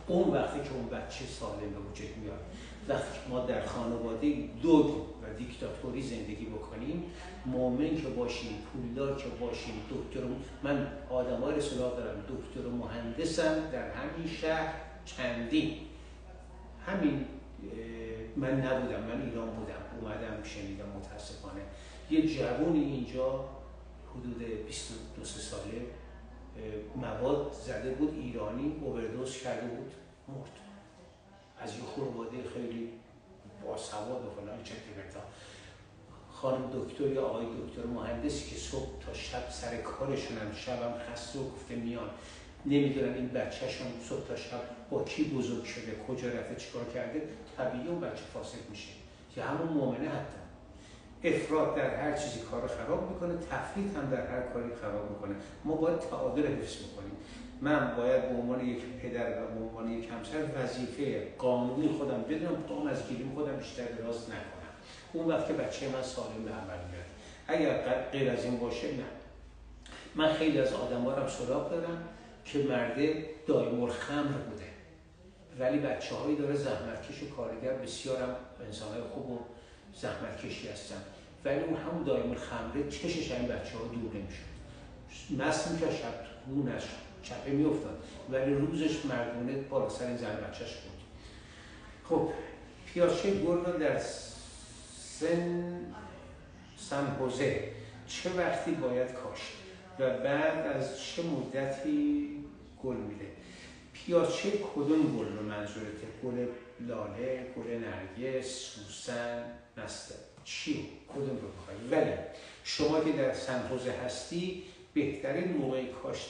اون وقتی که اون بچه سالم به وجود میاد. وقتی که ما در خانواده دوگ و دیکتاتوری زندگی بکنیم، مؤمن که باشیم، پولدار که باشیم، دکتر، من آدمای رسولا دارم، دکتر و مهندسم در همین شهر چندین، همین من نبودم، من ایران بودم، اومدم شنیدم متاسفانه یه جوونی اینجا حدود بیست و دو ساله مواد زده بود، ایرانی، اووردوز کرده بود، مرد. از یه خانواده خیلی باسواد و فلان چه دیگه. خانم دکتر یا آقای دکتر مهندسی که صبح تا شب سر کارشون هم، شبم خسته و گفته میان، نمیدونن این بچه‌شون صبح تا شب با کی بزرگ شده، کجا رفته، چیکار کرده، طبیعی اون بچه فاسد میشه. یا همون مؤمنه حتی افراط در هر چیزی کارو خراب میکنه، تفریط هم در هر کاری خراب میکنه. ما باید تعادل حفظ بکنیم. من باید به عنوان یک پدر و به عنوان یک همسر وظیفه قانونی خودم بدونم، پام از گیریم خودم بیشتر دراز نکنم. اون وقت که بچه من سالم به عمل میاد. اگر غیر از این باشه نه. من خیلی از آدم‌ها رو سراغ دارم که مرده دائم الخمر بوده، ولی بچه‌هایی داره زحمتکش و کارگر، بسیارم انسان‌های خوب و زحمتکشی هستن، ولی اون همون دائم الخمره چشش این بچه‌ها دور نمی‌شد. مست می‌کرد، شب گونش چپه می‌افتاد، ولی روزش مردونه بالا سر این زن بچه‌ش بود. خب پیاشه گل رو در سن سن حوزه چه وقتی باید کاشت و بعد از چه مدتی گل میده؟ پیاچه کدوم گل رو منظورته؟ گل لاله، گل نرگس، سوسن، نسته، چی؟ کدوم رو بخوایی؟ ولی شما که در سن حوزه هستی، بهترین موقع کاشت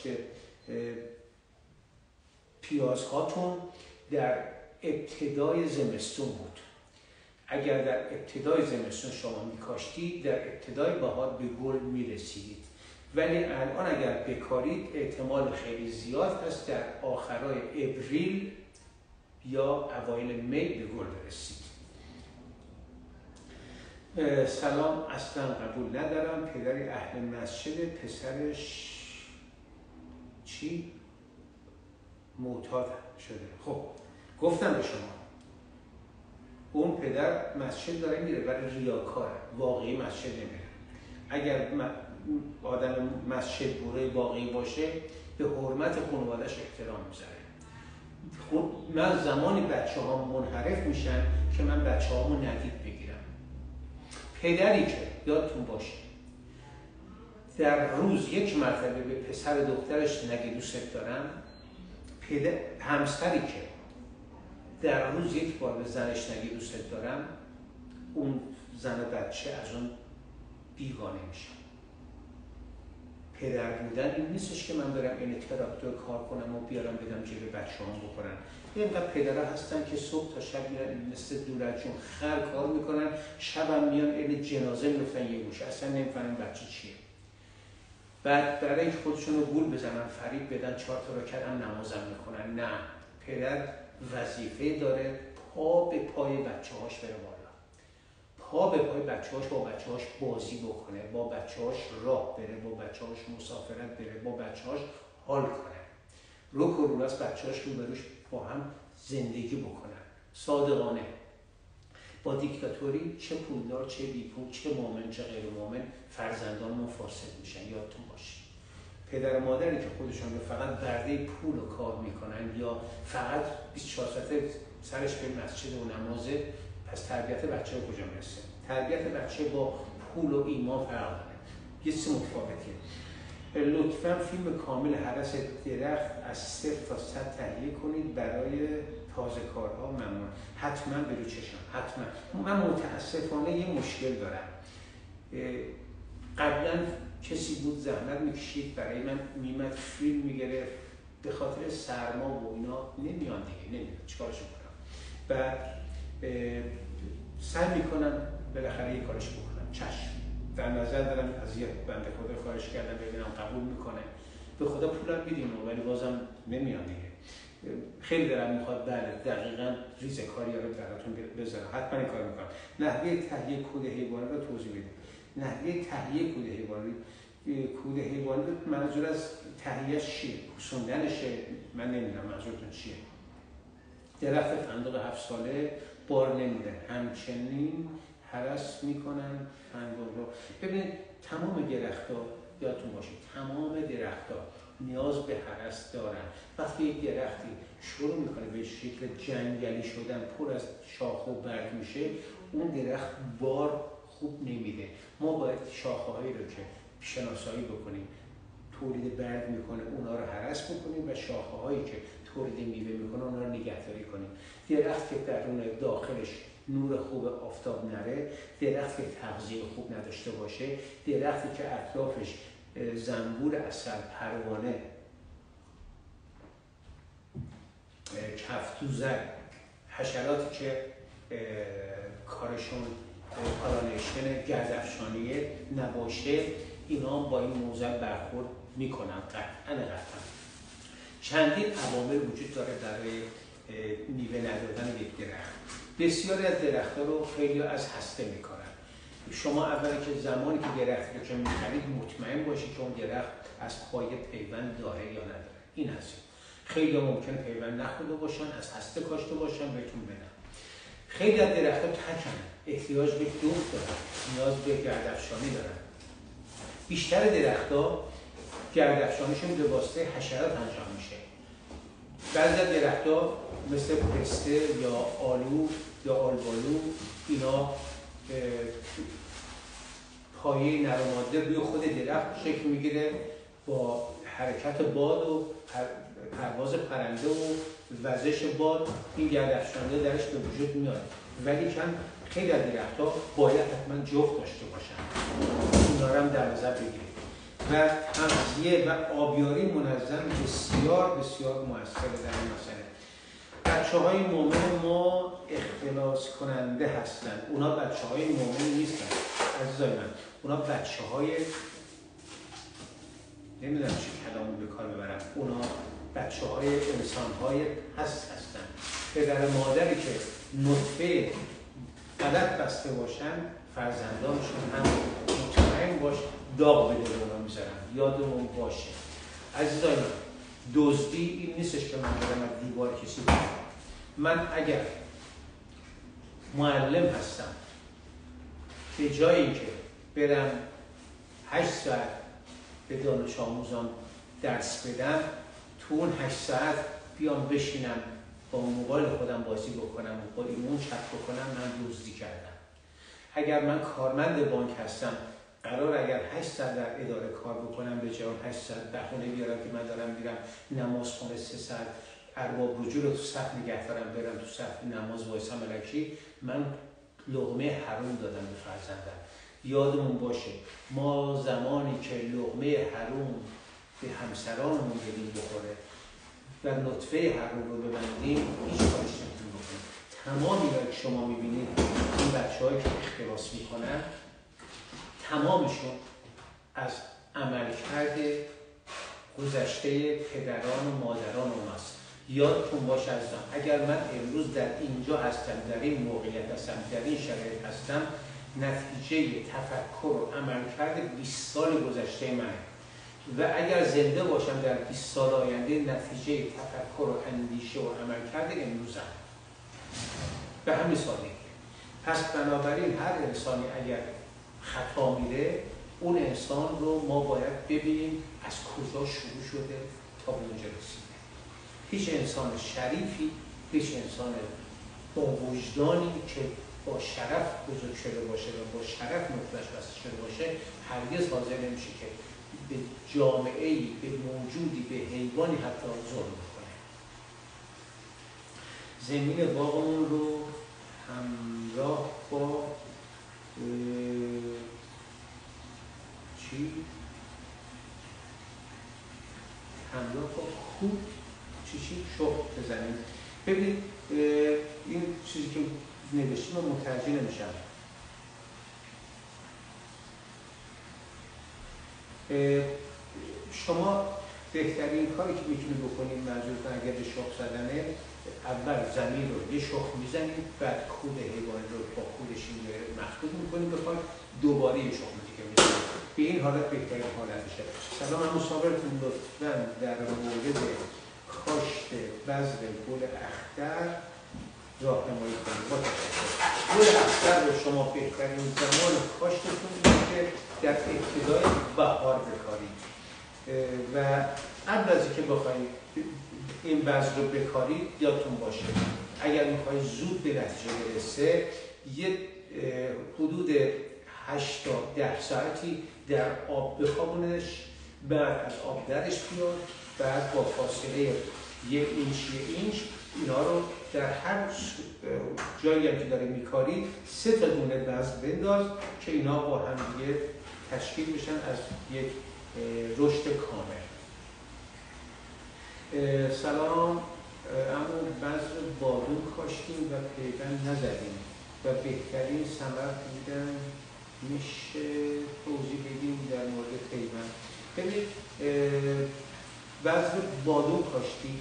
پیازهاتون در ابتدای زمستون بود. اگر در ابتدای زمستون شما میکاشتید، در ابتدای بهار به گل میرسیدید، ولی الان اگر بکارید احتمال خیلی زیاد هست در آخرای اپریل یا اوایل می به گل برسید. سلام، اصلا قبول ندارم، پدری اهل مسجد، پسرش چی؟ معتاد شده. خب گفتم به شما اون پدر مسجد داره میره ولی ریاکاره، واقعی مسجد نمیره. اگر آدم مسجد بوره واقعی باشه به حرمت خانواده‌اش احترام میذاره. من زمانی بچه ها منحرف میشن که من بچه هامو ندید بگیرم. پدری که یادتون باشه در روز یک مرتبه به پسر دخترش نگه دوست دارم، پدر همسری که در روز یک بار به زنش نگه دوست دارم، اون زن بچه از اون بیگانه میشه. پدر بودن این نیستش که من برم این تراکتور کار کنم و بیارم بدم جلوی بچه‌هام بخورن. اینقدر پدرها هستن که صبح تا شب میرن مثل دور از جون خر کار میکنن، شبم میان این جنازه میفتن یه گوشه، اصلا نمیفهمن بچه چیه. بعد برای اینکه خودشون رو گول بزنن، فریب بدن، چهار تا رکعت هم نمازم میکنن. نه، پدر وظیفه داره پا به پای بچه‌هاش بره بالا، پا به پای بچه‌هاش با بچه‌هاش بازی بکنه، با بچه‌هاش راه بره، با بچه‌هاش مسافرت بره، با بچه‌هاش حال کنه. رو کرون از بچه‌هاش رو بروش با هم زندگی بکنن صادقانه. با دیکتاتوری چه پولدار چه بیپول، چه مؤمن چه غیر مؤمن، فرزندانمون فاسد میشن. یادتون باشه پدر و مادری که خودشون رو فقط برده پول و کار میکنن یا فقط بیست و چهار ساعت سرش به مسجد و نمازه، پس تربیت بچه کجا میرسه؟ تربیت بچه با پول و ایمان فرق داره، یه چیز متفاوتیه. لطفاً فیلم کامل هرس درخت از صفر تا صد تهیه کنید برای تازه کارها. ممنون. حتما به رو چشم، حتما. من متاسفانه یه مشکل دارم. قبلا کسی بود زحمت میکشید برای من، میمد فیلم میگرفت، به خاطر سرما و اینا نمیان دیگه، نمیان چیکارش کنم. بعد سعی میکنم بالاخره یه کارش بکنم. چشم در نظر دارم از یه بنده خدا خواهش کردم ببینم قبول میکنه، به خدا پولم میدیم ولی بازم نمیان دیگه. خیلی دلم میخواد بله دقیقاً ریزه کاری رو براتون بذارم، حتما این کار میکنم. نحوه تهیه کود حیوانی رو توضیح بدید. نحوه تهیه کود حیوانی، کود حیوانی منظور از تهیه‌اش چیه؟ پوسوندنشه؟ من نمیدونم منظورتون چیه. درخت فندق هفت ساله بار نمیدن، همچنین هرس میکنن فندق رو. ببینید تمام درخت‌ها، یادتون باشه تمام درخت‌ها نیاز به هرس دارن. وقتی یک درختی شروع میکنه به شکل جنگلی شدن، پر از شاخ و برگ میشه، اون درخت بار خوب نمیده. ما باید شاخه‌هایی رو که شناسایی بکنیم تولید برگ میکنه اونا رو هرس بکنیم و شاخه‌هایی که تولید میوه میکنه اونا رو نگهداری کنیم. درخت که درون داخلش نور خوب آفتاب نره، درخت که تغذیه خوب نداشته باشه، درختی که اطرافش زنبور عسل، پروانه، کفتوزک، حشراتی که کارشون پالانیشن گردافشانیه نباشه، اینا با این موضوع برخورد میکنن قطعا قطعا. چندین عوامل وجود داره برای میوه ندادن یک درخت. بسیاری از درخت‌ها رو خیلی از هسته میکنن. شما اولی که زمانی که درخت رو که میخرید مطمئن باشید که اون درخت از پایه پیوند داره یا نداره. این هست. خیلی ممکنه پیوند نخورده باشن، از هسته کاشته باشن بهتون بدن. خیلی از درخت‌ها تکن، احتیاج به دوخت دارن، نیاز به گردافشانی دارن. بیشتر درخت‌ها گردافشانیشون به واسطه حشرات انجام میشه. بعضی از درخت‌ها مثل پسته یا آلو یا آلبالو اینا پایه نرماده روی خود درخت شکل میگیره، با حرکت باد و پرواز پرنده و وزش باد این گردافشانی درش به وجود میاد. ولی کم خیلی از درخت‌ها باید حتما جفت داشته باشن، اینا رو هم در نظر بگیرید. و تغذیه و آبیاری منظم بسیار بسیار موثره در این مسئله. بچه‌های مؤمن ما اختلاس کننده هستند. اونا بچه‌های مؤمن نیستن عزیزای من. اونا بچه‌های نمیدونم چه کلامی به کار ببرم. اونا بچه‌های انسان‌های پست هستن. پدر مادری که نطفه غلط بسته باشن، فرزندانشون هم مطمئن باش داغ به دل اونا میذارن. یادمون باشه عزیزای من، دزدی این نیستش که من برم از دیوار کسی بگیرم. من اگر معلم هستم به جای اینکه برم هشت ساعت به دانش آموزان درس بدم، تو اون هشت ساعت بیام بشینم با موبایل خودم بازی بکنم و با ایمون چت بکنم، من دزدی کردم. اگر من کارمند بانک هستم، قرار اگر هشت ساعت در اداره کار بکنم به جای هشت ساعت بهونه بیارم که من دارم میرم نماز خونه سه ساعت ارباب رجوع رو تو صف نگه دارم، برم تو صف نماز وایسام الکی، من لقمه حرام دادم به فرزندم. یادمون باشه ما زمانی که لقمه حرام به همسرانمون بدیم بخوره و نطفه حرام رو ببندیم، هیچ کارش نمیتونیم بکنیم. تمام اینا که شما میبینید این بچه‌هایی که اختلاس میکنن تمامشون از عملکرد گذشته پدران و مادران اوناست. یادتون باشه عزیزان، اگر من امروز در اینجا هستم، در این موقعیت هستم، در این شرایط هستم، نتیجه تفکر و عملکرد بیست سال گذشته منه. و اگر زنده باشم در بیست سال آینده، نتیجه تفکر و اندیشه و عملکرد امروزم. به همین سادگی. پس بنابراین هر انسانی اگر خطا میره، اون انسان رو ما باید ببینیم از کجا شروع شده تا به اونجا رسیده. هیچ انسان شریفی، هیچ انسان با وجدانی که با شرف بزرگ شده باشه و با شرف نطفه‌اش بسته شده باشه، هرگز حاضر نمیشه که به جامعه‌ای، به موجودی، به حیوانی حتی ظلم کنه. زمین باغمون رو همراه با چی؟ همراه با خوب چی چی شخ بزنیم. ببینید این چیزی که نوشتیم رو متوجه نمیشم. شما بهترین کاری که میتونید بکنید منظورتون اگر به شخ زدنه، اول زمین رو یه شخ میزنید، بعد کود حیوان رو با کودش مخلوط میکنید، بخواید دوباره یه شخ دیگه میزنید. به این حالت بهترین حالتشه. سلام هم مصابرتون لطفاً در مورد کاشت بذر گل اختر راهنمایی کنید. با تشکر. گل اختر رو شما بهترین زمان کاشتتون که در ابتدای بهار بکارید و قبل از اینکه بخواید این بذر رو بکارید یادتون باشه اگر میخواید زود به نتیجه برسه یه حدود هشت تا ده ساعتی در آب بخوابونش، بعد از آب درش بیاد، بعد با فاصله یک اینچ یک اینچ اینا رو در هر جایی هم که داره میکاری سه تا دونه بذر بنداز که اینا با هم دیگه تشکیل بشن از یک رشد کامل. سلام، اما بذر بادون کاشتیم و پیوند نزدیم و بهترین ثمر دیدن میشه توضیح بدیم در مورد پیوند. ببینید بذر بادون کاشتیم،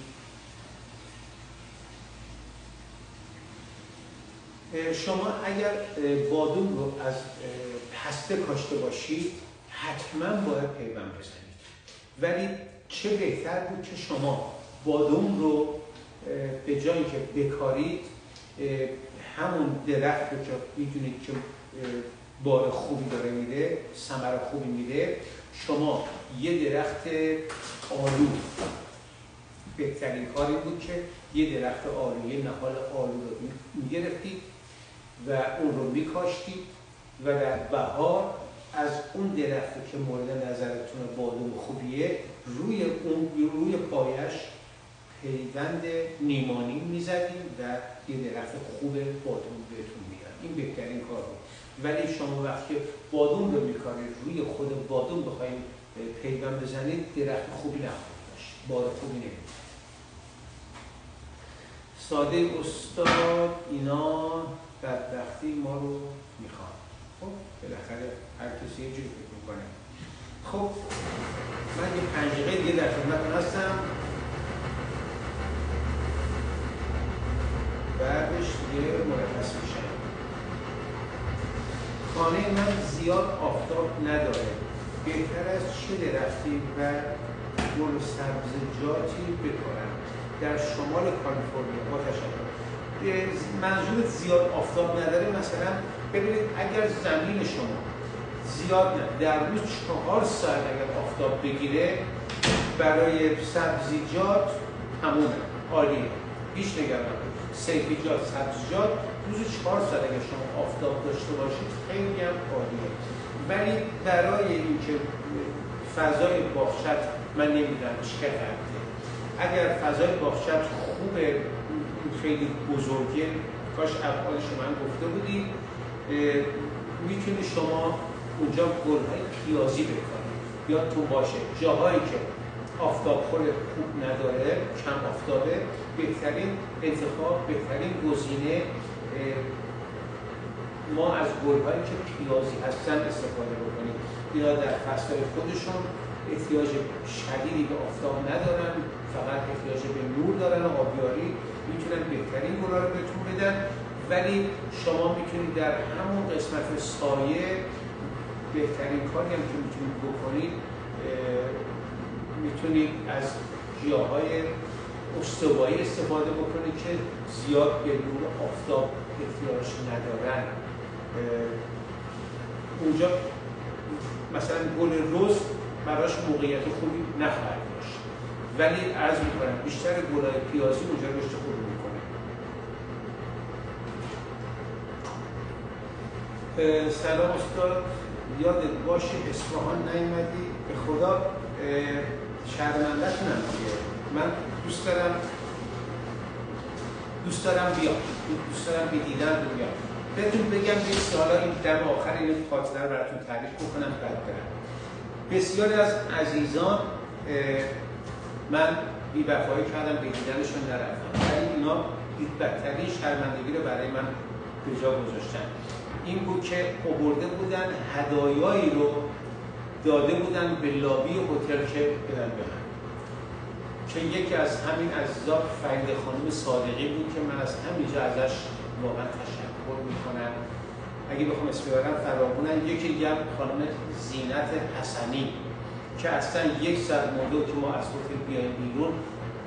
شما اگر بادون رو از پسته کاشته باشید حتما باید پیوند بزنید، ولی چه بهتر بود که شما بادون رو به جایی که بکارید همون درخت رو که میدونید که بار خوبی داره میده، ثمر خوبی میده، شما یه درخت آلو، بهترین کاری بود که یه درخت آلو، یه نهال آلو رو میگرفتید و اون رو میکاشتید و در بهار از اون درختی که مورد نظرتون بادون خوبیه روی اون روی پایش پیوند نیمانی میزدیم و یه درخت خوب بادون بهتون میدن. این بهترین کار بود. ولی شما وقتی بادون رو میکارید روی خود بادون بخواید پیوند بزنید درخت خوبی نخواهید داشت، باد خوبی نمید. ساده استاد اینا بدبختی ما رو میخوان. خب بالاخره هر کسی یه جوری فکر میکنه. خب من یه پنج دقیقه دیگه در خدمتتون هستم، بعدش دیگه مرخص میشم. خانه من زیاد آفتاب نداره، بهتر از چه درختی و گل و سبزیجاتی بکارم در شمال کالیفرنیا؟ با تشکر. منظور زیاد آفتاب نداره، مثلا ببینید اگر زمین شما زیاد نه در روز چهار ساعت اگر آفتاب بگیره برای سبزیجات همونه عالیه، هیچ نگران نباشید. سبزیجات سبزیجات روز چهار ساعت اگر شما آفتاب داشته باشید خیلی هم عالیه. ولی برای اینکه فضای باغچت من نمیدونم چه خرده، اگر فضای باغچت خوبه خیلی بزرگه، کاش ابعادش من گفته بودی، میتونی شما اونجا گل‌های پیازی بکنید. یادتون باشه جاهایی که آفتاب خور خوب نداره، کم آفتابه، بهترین انتخاب، بهترین گزینه ما از گل‌هایی که پیازی هستن استفاده بکنیم. اینا در فصل‌های خودشون احتیاج شدیدی به آفتاب ندارن، فقط احتیاج به نور دارن و آبیاری، میتونن بهترین گل‌ها رو بهتون بدن. ولی شما میتونید در همون قسمت سایه بهترین کاری هم که میتونید بکنید میتونید از گیاهای استوایی استفاده بکنید که زیاد به نور آفتاب احتیاج ندارن. اونجا مثلا گل رز براش موقعیت خوبی نخواهد داشت، ولی عرض میکنم بیشتر گل‌های پیازی اونجا رشد خوبی میکنه. سلام استاد، یادت باشه اصفهان نیومدی؟ به خدا شرمنده‌تونم دیگه. من دوست دارم دوست دارم بیام دوست دارم به دیدن بیام. بهتون بگم یه سالا این دم آخر این خاطره رو براتون تعریف بکنم بعد برم. بسیاری از عزیزان من بی‌وفایی کردم، به دیدنشون نرفتم، ولی اینا بدترین شرمندگی رو برای من به جا گذاشتن. این بود که آورده بودن هدایایی رو داده بودن به لابی هتل که بدن به من، که یکی از همین عزیزا فرید خانم صادقی بود که من از همینجا ازش واقعا تشکر میکنم. اگه بخوام اسم ببرم فراوونن. یکی دیگه خانم زینت حسنی که اصلا یک ساعت مونده که ما از هتل بیایم بیرون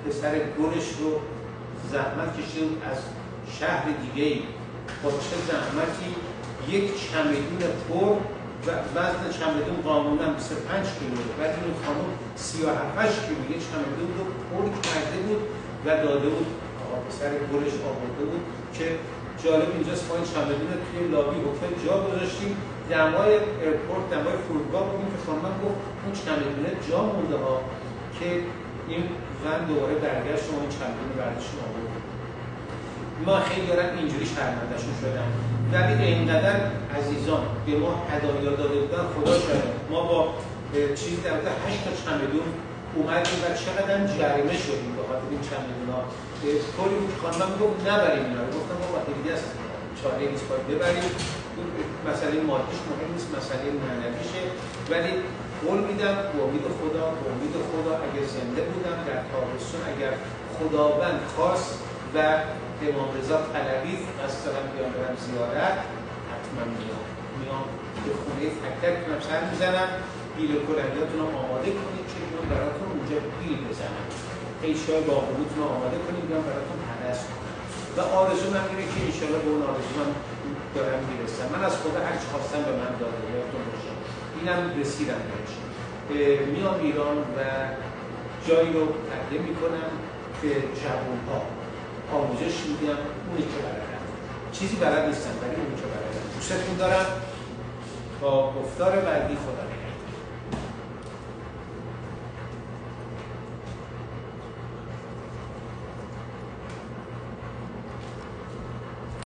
پسر گلش رو زحمت کشید از شهر دیگه‌ای با چه زحمتی یک چمدون پر و وزن چمدون قانونا بیست و پنج کیلو، بعد این خانم سی و هفت کیلو یک چمدون رو پر کرده بود و داده بود آقا پسر گلش آورده بود که جالب اینجاست ما این چمدون رو توی لابی هتل جا گذاشتیم، دمای ایرپورت دمای فرودگاه بودیم که خانم گفت اون چمدونه جا مونده ها که این زن دوباره برگشت و اون چمدون برداشتیم آورد. ما خیلی دارن اینجوری شرمنده‌شون شدن، ولی اینقدر عزیزان به ما هدایا داده بودن خدا شاید ما با چیز در واقع هشت تا چمدون اومدیم و چقدر جریمه شدیم به خاطر این چمدون‌ها. طوری بود که خانم گفت نبریم اینا رو، گفتم بابا دیگه است چاره نیست باید ببریم، مسئله مادیش مهم نیست، مسئله معنویشه، ولی قول میدم با امید خدا با امید خدا اگر زنده بودم در تابستون اگر خداوند خواست و امام رضا طلبید مثلا بیان برم زیارت حتما میام میام به خونه تک تک کنم سر میزنم، بیل کلنگاتون رو آماده کنید که بیان براتون اونجا بیل بزنم، قیشای باقلوتون رو آماده کنید بیان براتون حدث کنم و آرزو من اینه که انشاءالله به اون آرزو من دارم میرسم. من از خدا هر چی خواستم به من داده یادتون باشه، اینم رسیدم بهش. میام ایران و جایی رو تقدیم میکنم که جوان‌ها آموزش میدم اونی که بلدم، چیزی بلد نیستم ولی اونی که بلدم. دوستتون دارم، با گفتار بعدی خدا نگهدار.